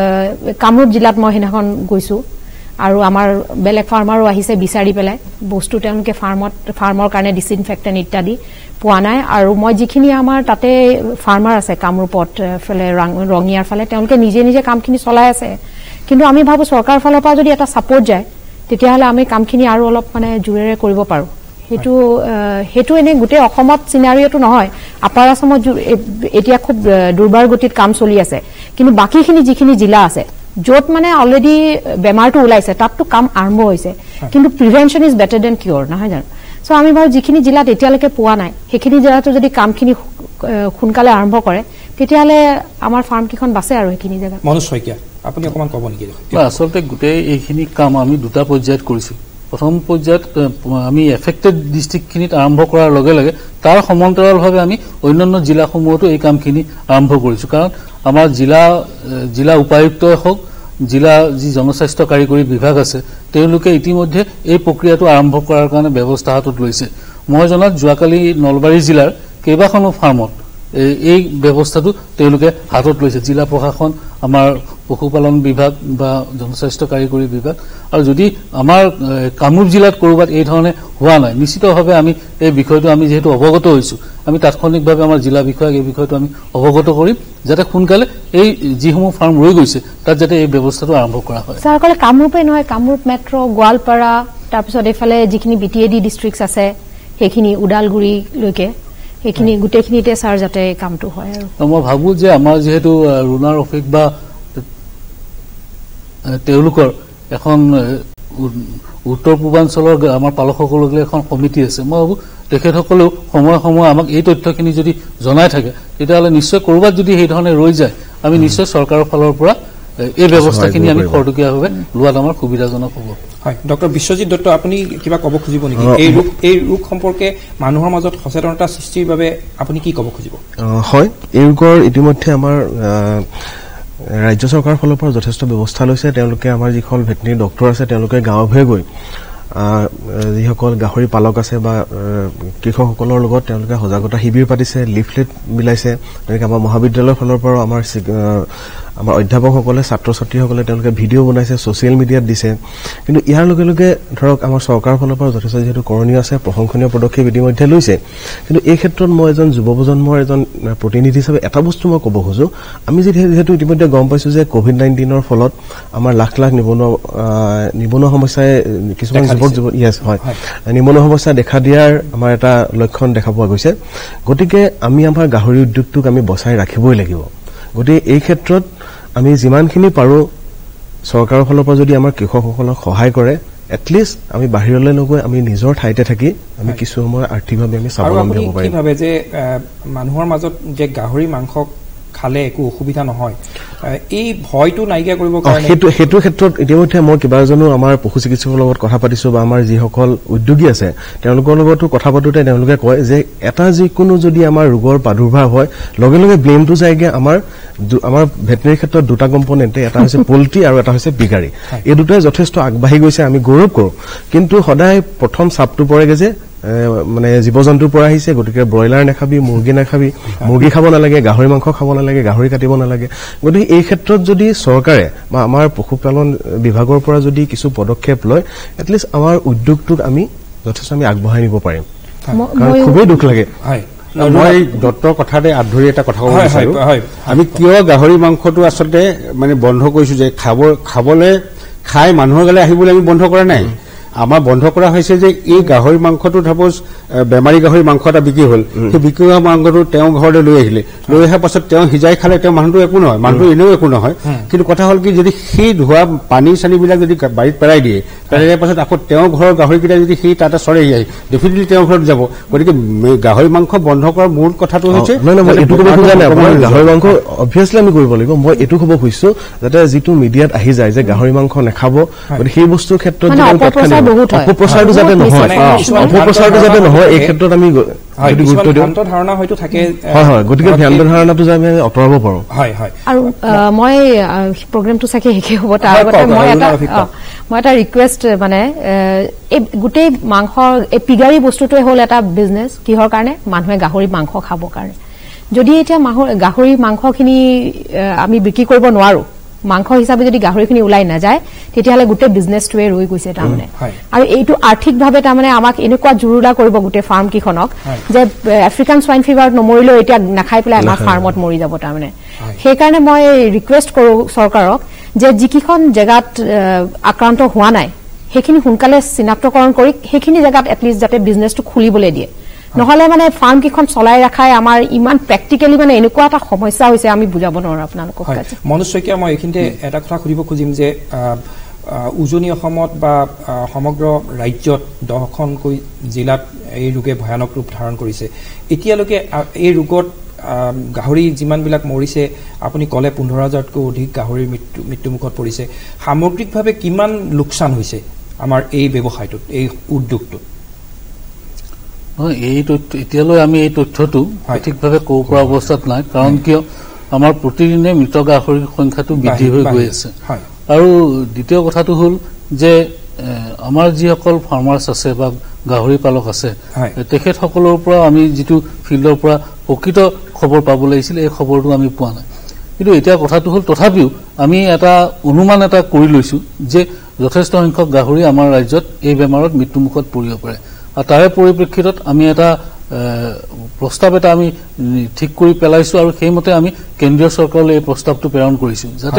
I: কামৰূপ জিলাত মই সেইদিনাখন গৈছো আৰু আমাৰ বেলেগ ফাৰ্মাৰো আহিছে বিচাৰি পেলাই বস্তু তেওঁলোকে ফাৰ্মত ফাৰ্মৰ কাৰণে ডিছইনফেক্টেণ্ট ইত্যাদি পোৱা নাই আৰু মই যিখিনি আমাৰ তাতে ফাৰ্মাৰ আছে কামৰূপত ফালে ৰঙিয়াৰ ফালে তেওঁলোকে নিজে নিজে কামখিনি চলাই আছে কিন্তু আমি ভাবো চৰকাৰৰ ফালৰ পৰা যদি এটা ছাপোৰ্ট যায় তেতিয়াহ'লে আমি কামখিনি আৰু অলপ মানে জোৰেৰে কৰিব পাৰো সেইটো সেইটো এনে গোটেই অসমত চিনাৰিঅটো নহয় আপাৰ আসামত এতিয়া খুব দুৰ্বাৰ গতিত কাম চলি আছে কিন্তু বাকীখিনি যিখিনি জিলা আছে য'ত মানে অলৰেডি বেমাৰটো ওলাইছে তাততো কাম আৰম্ভ হৈছে কিন্তু prevention is better than cure নহয় জানো চ' আমি বাৰু যিখিনি জিলাত এতিয়ালৈকে পোৱা নাই সেইখিনি জিলাতো যদি কামখিনি সোনকালে আৰম্ভ কৰে তেতিয়াহ'লে আমাৰ ফাৰ্মকেইখন বাচে আৰু সেইখিনি জেগাত
A: মনোজ শইকীয়া আপুনি অকণমান ক'ব নেকি
H: আচলতে গোটেই এইখিনি কাম আমি দুটা পৰ্যায়ত কৰিছোঁ প্ৰথম পৰ্যায়ত আমি এফেক্টেড ডিষ্ট্ৰিক্টখিনিত আৰম্ভ কৰাৰ লগে লগে তাৰ সমান্তৰালভাৱে আমি অন্যান্য জিলাসমূহতো এই কামখিনি আৰম্ভ কৰিছোঁ কাৰণ আমাৰ জিলা জিলা উপায়ুক্তই হওক জিলা যি জনস্বাস্থ্য কাৰিকৰী বিভাগ আছে তেওঁলোকে ইতিমধ্যে এই প্ৰক্ৰিয়াটো আৰম্ভ কৰাৰ কাৰণে ব্যৱস্থা হাতত লৈছে মই জনাত যোৱাকালি নলবাৰী জিলাৰ কেইবাখনো ফাৰ্মত এই ব্যৱস্থাটো তেওঁলোকে হাতত লৈছে জিলা প্ৰশাসন আমাৰ পশুপালন বিভাগ বা জনস্বাস্থ্য কাৰিকৰী বিভাগ আৰু যদি আমাৰ কামৰূপ জিলাত ক'ৰবাত এই ধৰণে হোৱা নাই নিশ্চিতভাৱে আমি এই বিষয়টো আমি যিহেতু অৱগত হৈছোঁ আমি তাৎক্ষণিকভাৱে আমাৰ জিলা বিষয়াক এই বিষয়টো আমি অৱগত কৰিম যাতে সোনকালে এই যিসমূহ ফাৰ্ম ৰৈ গৈছে তাত যাতে এই ব্যৱস্থাটো আৰম্ভ কৰা হয়
I: ছাৰ অকলে কামৰূপে নহয় কামৰূপ মেট্ৰ' গোৱালপাৰা তাৰপিছত এইফালে যিখিনি B T A D district আছে সেইখিনি ওদালগুৰিলৈকে সেইখিনি গোটেইখিনিতে ছাৰ যাতে কামটো হয় আৰু
H: মই ভাবোঁ যে আমাৰ যিহেতু ৰুনা ৰফিক বা তেওঁলোকৰ এখন উত্তৰ পূৰ্বাঞ্চলৰ আমাৰ পালকসকলক এখন সমিতি আছে মই ভাবোঁ তেখেতসকলেও সময়ে সময়ে আমাক এই তথ্যখিনি যদি জনাই থাকে তেতিয়াহ'লে নিশ্চয় ক'ৰবাত যদি সেইধৰণে ৰৈ যায় আমি নিশ্চয় চৰকাৰৰ ফালৰ পৰা এই ব্যৱস্থাখিনি আমি খৰতকীয়াভাৱে লোৱাত আমাৰ সুবিধাজনক হ'ব
A: হয় ডক্টৰ বিশ্বজিৎ দত্ত আপুনি কিবা ক'ব খুজিব নেকি এই ৰোগ এই ৰোগ সম্পৰ্কে মানুহৰ মাজত সচেতনতা সৃষ্টিৰ বাবে আপুনি কি ক'ব খুজিব
G: হয় এই ৰোগৰ ইতিমধ্যে আমাৰ ৰাজ্য চৰকাৰৰ ফালৰ পৰা যথেষ্ট ব্যৱস্থা লৈছে তেওঁলোকে আমাৰ যিসকল ভেটেৰিনেৰী ডক্টৰ আছে তেওঁলোকে গাঁৱে ভূঞে গৈ যিসকল গাহৰি পালক আছে বা কৃষকসকলৰ লগত তেওঁলোকে সজাগতা শিবিৰ পাতিছে লিফলেট বিলাইছে তেনেকৈ আমাৰ মহাবিদ্যালয়ৰ ফালৰ পৰা আমাৰ আমাৰ অধ্যাপকসকলে ছাত্ৰ ছাত্ৰীসকলে তেওঁলোকে ভিডিঅ' বনাইছে ছ'চিয়েল মিডিয়াত দিছে কিন্তু ইয়াৰ লগে লগে ধৰক আমাৰ চৰকাৰৰ ফালৰ পৰা যথেষ্ট যিহেতু কৰণীয় আছে প্ৰশংসনীয় পদক্ষেপ ইতিমধ্যে লৈছে কিন্তু এই ক্ষেত্ৰত মই এজন যুৱ প্ৰজন্মৰ এজন প্ৰতিনিধি হিচাপে এটা বস্তু মই ক'ব খোজোঁ আমি যিহেতু ইতিমধ্যে গম পাইছোঁ যে ক'ভিড নাইণ্টিনৰ ফলত আমাৰ লাখ লাখ নিবনুৱা নিবনুৱা সমস্যাই কিছুমান যুৱক যুৱক ইয়েছ হয় নিবনুৱা সমস্যা দেখা দিয়াৰ আমাৰ এটা লক্ষণ দেখা পোৱা গৈছে গতিকে আমি আমাৰ গাহৰি উদ্যোগটোক আমি বচাই ৰাখিবই লাগিব গতিকে এই ক্ষেত্ৰত আমি যিমানখিনি পাৰোঁ চৰকাৰৰ ফালৰ পৰা যদি আমাৰ কৃষকসকলক সহায় কৰে এটলিষ্ট আমি বাহিৰলৈ নগৈ আমি নিজৰ ঠাইতে থাকি আমি কিছু সময় আৰ্থিকভাৱে আমি স্বাৱলম্বী হ'ব পাৰিম
A: ভাবে যে মানুহৰ মাজত যে গাহৰি মাংস খালে একো অসুবিধা নহয় এই ভয়টো নাইকিয়া কৰিবৰ কাৰণে
G: সেইটো সেইটো ক্ষেত্ৰত ইতিমধ্যে মই কেইবাজনো আমাৰ পশু চিকিৎসকৰ লগত কথা পাতিছোঁ বা আমাৰ যিসকল উদ্যোগী আছে তেওঁলোকৰ লগতো কথা পাতোঁতে তেওঁলোকে কয় যে এটা যিকোনো যদি আমাৰ ৰোগৰ প্ৰাদুৰ্ভাৱ হয় লগে লগে ব্লেমটো যায়গৈ আমাৰ আমাৰ ভেটেৰিনেৰী ক্ষেত্ৰত দুটা কম্পনেণ্টে এটা হৈছে পল্ট্ৰি আৰু এটা হৈছে পিগাৰী এই দুটাই যথেষ্ট আগবাঢ়ি গৈছে আমি গৌৰৱ কৰোঁ কিন্তু সদায় প্ৰথম চাপটো পৰেগৈ যে মানে জীৱ জন্তুৰ পৰা আহিছে গতিকে ব্ৰইলাৰ নাখাবি মুৰ্গী নাখাবি মুৰ্গী খাব নালাগে গাহৰি মাংস খাব নালাগে গাহৰি কাটিব নালাগে গতিকে এই ক্ষেত্ৰত যদি চৰকাৰে বা আমাৰ পশুপালন বিভাগৰ পৰা যদি কিছু পদক্ষেপ লয় এটলিষ্ট আমাৰ উদ্যোগটোক আমি যথেষ্ট আমি আগবঢ়াই নিব পাৰিম কাৰণ খুবেই দুখ লাগে
F: মই ডক্টৰ কথাতে আধৰি এটা কথা ক'ব বিচাৰো আমি কিয় গাহৰি মাংসটো আচলতে মানে বন্ধ কৰিছো যে খাব খাবলৈ খাই মানুহৰ গালে আহিবলৈ আমি বন্ধ কৰা নাই আমাৰ বন্ধ কৰা হৈছে যে এই গাহৰি মাংসটো সাপোজ বেমাৰী গাহৰি মাংস এটা বিক্ৰী হ'ল সেই বিক্ৰী হোৱা মাংসটো তেওঁ ঘৰলৈ লৈ আহিলে লৈ অহাৰ পাছত তেওঁ সিজাই খালে তেওঁ মানুহটো একো নহয় মানুহটো এনেও একো নহয় কিন্তু কথা হ'ল কি যদি সেই ধোৱা পানী চানীবিলাক যদি বাৰীত পেলাই দিয়ে পেলাই দিয়াৰ পাছত আকৌ তেওঁ ঘৰৰ গাহৰিকেইটা যদি সেই তাতে চৰেহি আহি ডেফিনেটলি তেওঁৰ ঘৰত যাব গতিকে গাহৰি মাংস বন্ধ কৰাৰ মূল কথাটো হৈছে
G: এইটো ক'ব খোজা নাই আপোনাৰ গাহৰি মাংস অবভিয়াছলি আমি কৰিব লাগিব মই এইটো ক'ব খুজিছো যাতে যিটো মিডিয়াত আহি যায় যে গাহৰি মাংস নাখাব গতিকে সেই বস্তুৰ ক্ষেত্ৰত অপপ্ৰচাৰটো যাতে নহয় অপপ্ৰচাৰটো যাতে নহয় এই ক্ষেত্ৰত আমি গুৰুত্ব দিওঁ
A: ধাৰণা হয়তো থাকে
G: হয় হয় গতিকে ভ্ৰান্ত ধাৰণাটো যে আমি আঁতৰাব পাৰোঁ
A: হয় হয়
I: আৰু মই প্ৰগ্ৰামটো চাগে শেষে হ'ব তাৰ আগতে মই এটা মই এটা ৰিকুৱেষ্ট মানে এই গোটেই মাংস এই পিগাৰী বস্তুটোৱে হ'ল এটা বিজনেছ কিহৰ কাৰণে মানুহে গাহৰি মাংস খাবৰ কাৰণে যদি এতিয়া গাহৰি মাংসখিনি আমি বিক্ৰী কৰিব নোৱাৰো মাংস হিচাপে যদি গাহৰিখিনি ওলাই নাযায় তেতিয়াহ'লে গোটেই বিজনেছটোৱে ৰৈ গৈছে তাৰমানে আৰু এইটো আৰ্থিকভাৱে তাৰমানে আমাক এনেকুৱা জুৰুলা কৰিব গোটেই ফাৰ্ম কেইখনক যে আফ্ৰিকান সোৱাইন ফিভাৰত নমৰিলেও এতিয়া নাখাই পেলাই আমাৰ ফাৰ্মত মৰি যাব তাৰমানে সেইকাৰণে মই ৰিকুৱেষ্ট কৰোঁ চৰকাৰক যে যিকেইখন জেগাত আক্ৰান্ত হোৱা নাই সেইখিনি সোনকালে চিনাক্তকৰণ কৰি সেইখিনি জেগাত এটলিষ্ট যাতে বিজনেছটো খুলিবলৈ দিয়ে নহলে মানে ফাৰ্ম কেইখন চলাই ৰাখাই আমাৰ ইমান প্ৰেক্টিকেলি মানে এনেকুৱা এটা সমস্যা হৈছে আমি বুজাব নোৱাৰো আপোনালোকক
A: মনোজ শইকীয়া মই এইখিনিতে এটা কথা সুধিব খুজিম যে উজনি অসমত বা সমগ্ৰ ৰাজ্যত দহখনকৈ জিলাত এই ৰোগে ভয়ানক ৰূপ ধাৰণ কৰিছে এতিয়ালৈকে এই ৰোগত গাহৰি যিমানবিলাক মৰিছে আপুনি ক'লে পোন্ধৰ হাজাৰতকৈ অধিক গাহৰিৰ মৃত্যু মৃত্যুমুখত পৰিছে সামগ্ৰিকভাৱে কিমান লোকচান হৈছে আমাৰ এই ব্যৱসায়টোত এই উদ্যোগটোত
H: এই তথ্য এতিয়ালৈ আমি এই তথ্যটো সঠিকভাৱে ক'ব পৰা অৱস্থাত নাই কাৰণ কিয় আমাৰ প্ৰতিদিনে মৃত গাহৰিৰ সংখ্যাটো বৃদ্ধি হৈ গৈ আছে আৰু দ্বিতীয় কথাটো হ'ল যে আমাৰ যিসকল ফাৰ্মাৰ্ছ আছে বা গাহৰি পালক আছে তেখেতসকলৰ পৰা আমি যিটো ফিল্ডৰ পৰা প্ৰকৃত খবৰ পাব লাগিছিল এই খবৰটো আমি পোৱা নাই কিন্তু এতিয়া কথাটো হ'ল তথাপিও আমি এটা অনুমান এটা কৰি লৈছো যে যথেষ্ট সংখ্যক গাহৰি আমাৰ ৰাজ্যত এই বেমাৰত মৃত্যুমুখত পৰিব পাৰে আৰু তাৰে পৰিপ্ৰেক্ষিতত আমি এটা প্ৰস্তাৱ এটা আমি ঠিক কৰি পেলাইছো আৰু সেইমতে আমি কেন্দ্ৰীয় চৰকাৰলৈ এই প্ৰস্তাৱটো প্ৰেৰণ কৰিছো যাতে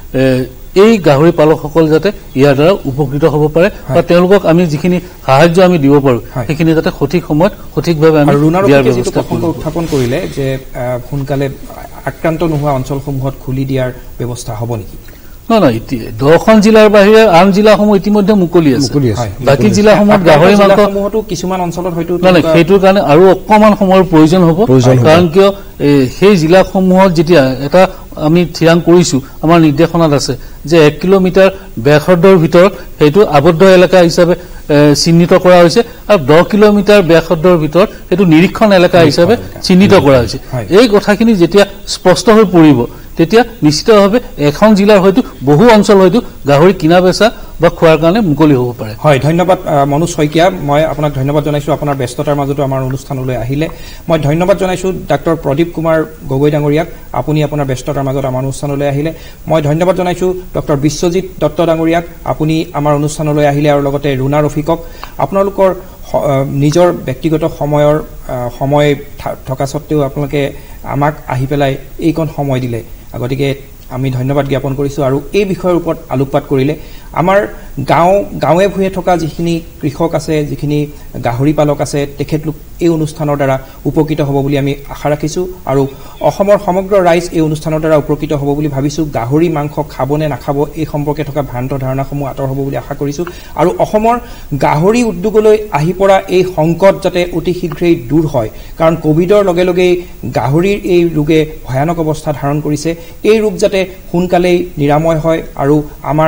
H: এই গাহৰি পালকসকল যাতে ইয়াৰ দ্বাৰা উপকৃত হ'ব পাৰে বা তেওঁলোকক আমি যিখিনি সাহায্য আমি দিব পাৰো সেইখিনি যাতে সঠিক সময়ত সঠিকভাৱে আমি দিয়াৰ ব্যৱস্থা
A: উত্থাপন কৰিলে যে সোনকালে আক্ৰান্ত নোহোৱা অঞ্চলসমূহত খুলি দিয়াৰ ব্যৱস্থা হ'ব নেকি
H: নহয় নহয় দহখন জিলাৰ বাহিৰে আন জিলাসমূহ ইতিমধ্যে মুকলি আছে বাকী জিলাসমূহত গাহৰি মাংসসমূহতো
A: কিছুমান অঞ্চলত হয়তো
H: নহয় সেইটোৰ কাৰণে আৰু অকণমান সময়ৰ প্ৰয়োজন হ'ব কাৰণ কিয় সেই জিলাসমূহত যেতিয়া এটা আমি থিৰাং কৰিছো আমাৰ নিৰ্দেশনাত আছে যে এক কিলোমিটাৰ ব্যাসাৰ্ধৰ ভিতৰত সেইটো আবদ্ধ এলেকা হিচাপে চিহ্নিত কৰা হৈছে আৰু দহ কিলোমিটাৰ ব্যাসাৰ্ধৰ ভিতৰত সেইটো নিৰীক্ষণ এলেকা হিচাপে চিহ্নিত কৰা হৈছে এই কথাখিনি যেতিয়া স্পষ্ট হৈ পৰিব তেতিয়া নিশ্চিতভাৱে এখন জিলাৰ হয়তো বহু অঞ্চল হয়তো গাহৰি কিনা বেচা বা খোৱাৰ কাৰণে মুকলি হ'ব পাৰে
A: হয় ধন্যবাদ মনোজ শইকীয়া মই আপোনাক ধন্যবাদ জনাইছো আপোনাৰ ব্যস্ততাৰ মাজতো আমাৰ অনুষ্ঠানলৈ আহিলে মই ধন্যবাদ জনাইছো ডাক্তৰ প্ৰদীপ কুমাৰ গগৈ ডাঙৰীয়াক আপুনি আপোনাৰ ব্যস্ততাৰ মাজত আমাৰ অনুষ্ঠানলৈ আহিলে মই ধন্যবাদ জনাইছো ডক্তৰ বিশ্বজিৎ দত্ত ডাঙৰীয়াক আপুনি আমাৰ অনুষ্ঠানলৈ আহিলে আৰু লগতে ৰুনা ৰফিকক আপোনালোকৰ নিজৰ ব্যক্তিগত সময়ৰ সময় থকা স্বত্তেও আপোনালোকে আমাক আহি পেলাই এইকণ সময় দিলে গতিকে আমি ধন্যবাদ জ্ঞাপন কৰিছো আৰু এই বিষয়ৰ ওপৰত আলোকপাত কৰিলে আমাৰ গাঁও গাঁৱে ভূঞে থকা যিখিনি কৃষক আছে যিখিনি গাহৰি পালক আছে তেখেতলোক এই অনুষ্ঠানৰ দ্বাৰা উপকৃত হ'ব বুলি আমি আশা ৰাখিছো আৰু অসমৰ সমগ্ৰ ৰাইজ এই অনুষ্ঠানৰ দ্বাৰা উপকৃত হ'ব বুলি ভাবিছো গাহৰি মাংস খাবনে নাখাব এই সম্পৰ্কে থকা ভ্ৰান্ত ধাৰণাসমূহ আঁতৰ হ'ব বুলি আশা কৰিছো আৰু অসমৰ গাহৰি উদ্যোগলৈ আহি পৰা এই সংকট যাতে অতি শীঘ্ৰেই দূৰ হয় কাৰণ কোভিডৰ লগে লগে গাহৰিৰ এই ৰোগে ভয়ানক অৱস্থা ধাৰণ কৰিছে এই ৰোগ যাতে সোনকালেই নিৰাময় হয় আৰু আমাৰ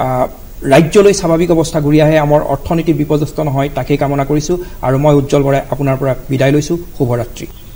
A: ৰাজ্যলৈ স্বাভাৱিক অৱস্থা ঘূৰি আহে আমাৰ অৰ্থনীতি বিপৰ্যস্ত নহয় তাকেই কামনা কৰিছো আৰু মই উজ্জ্বল বৰাই আপোনাৰ পৰা বিদায় লৈছো শুভৰাত্ৰি।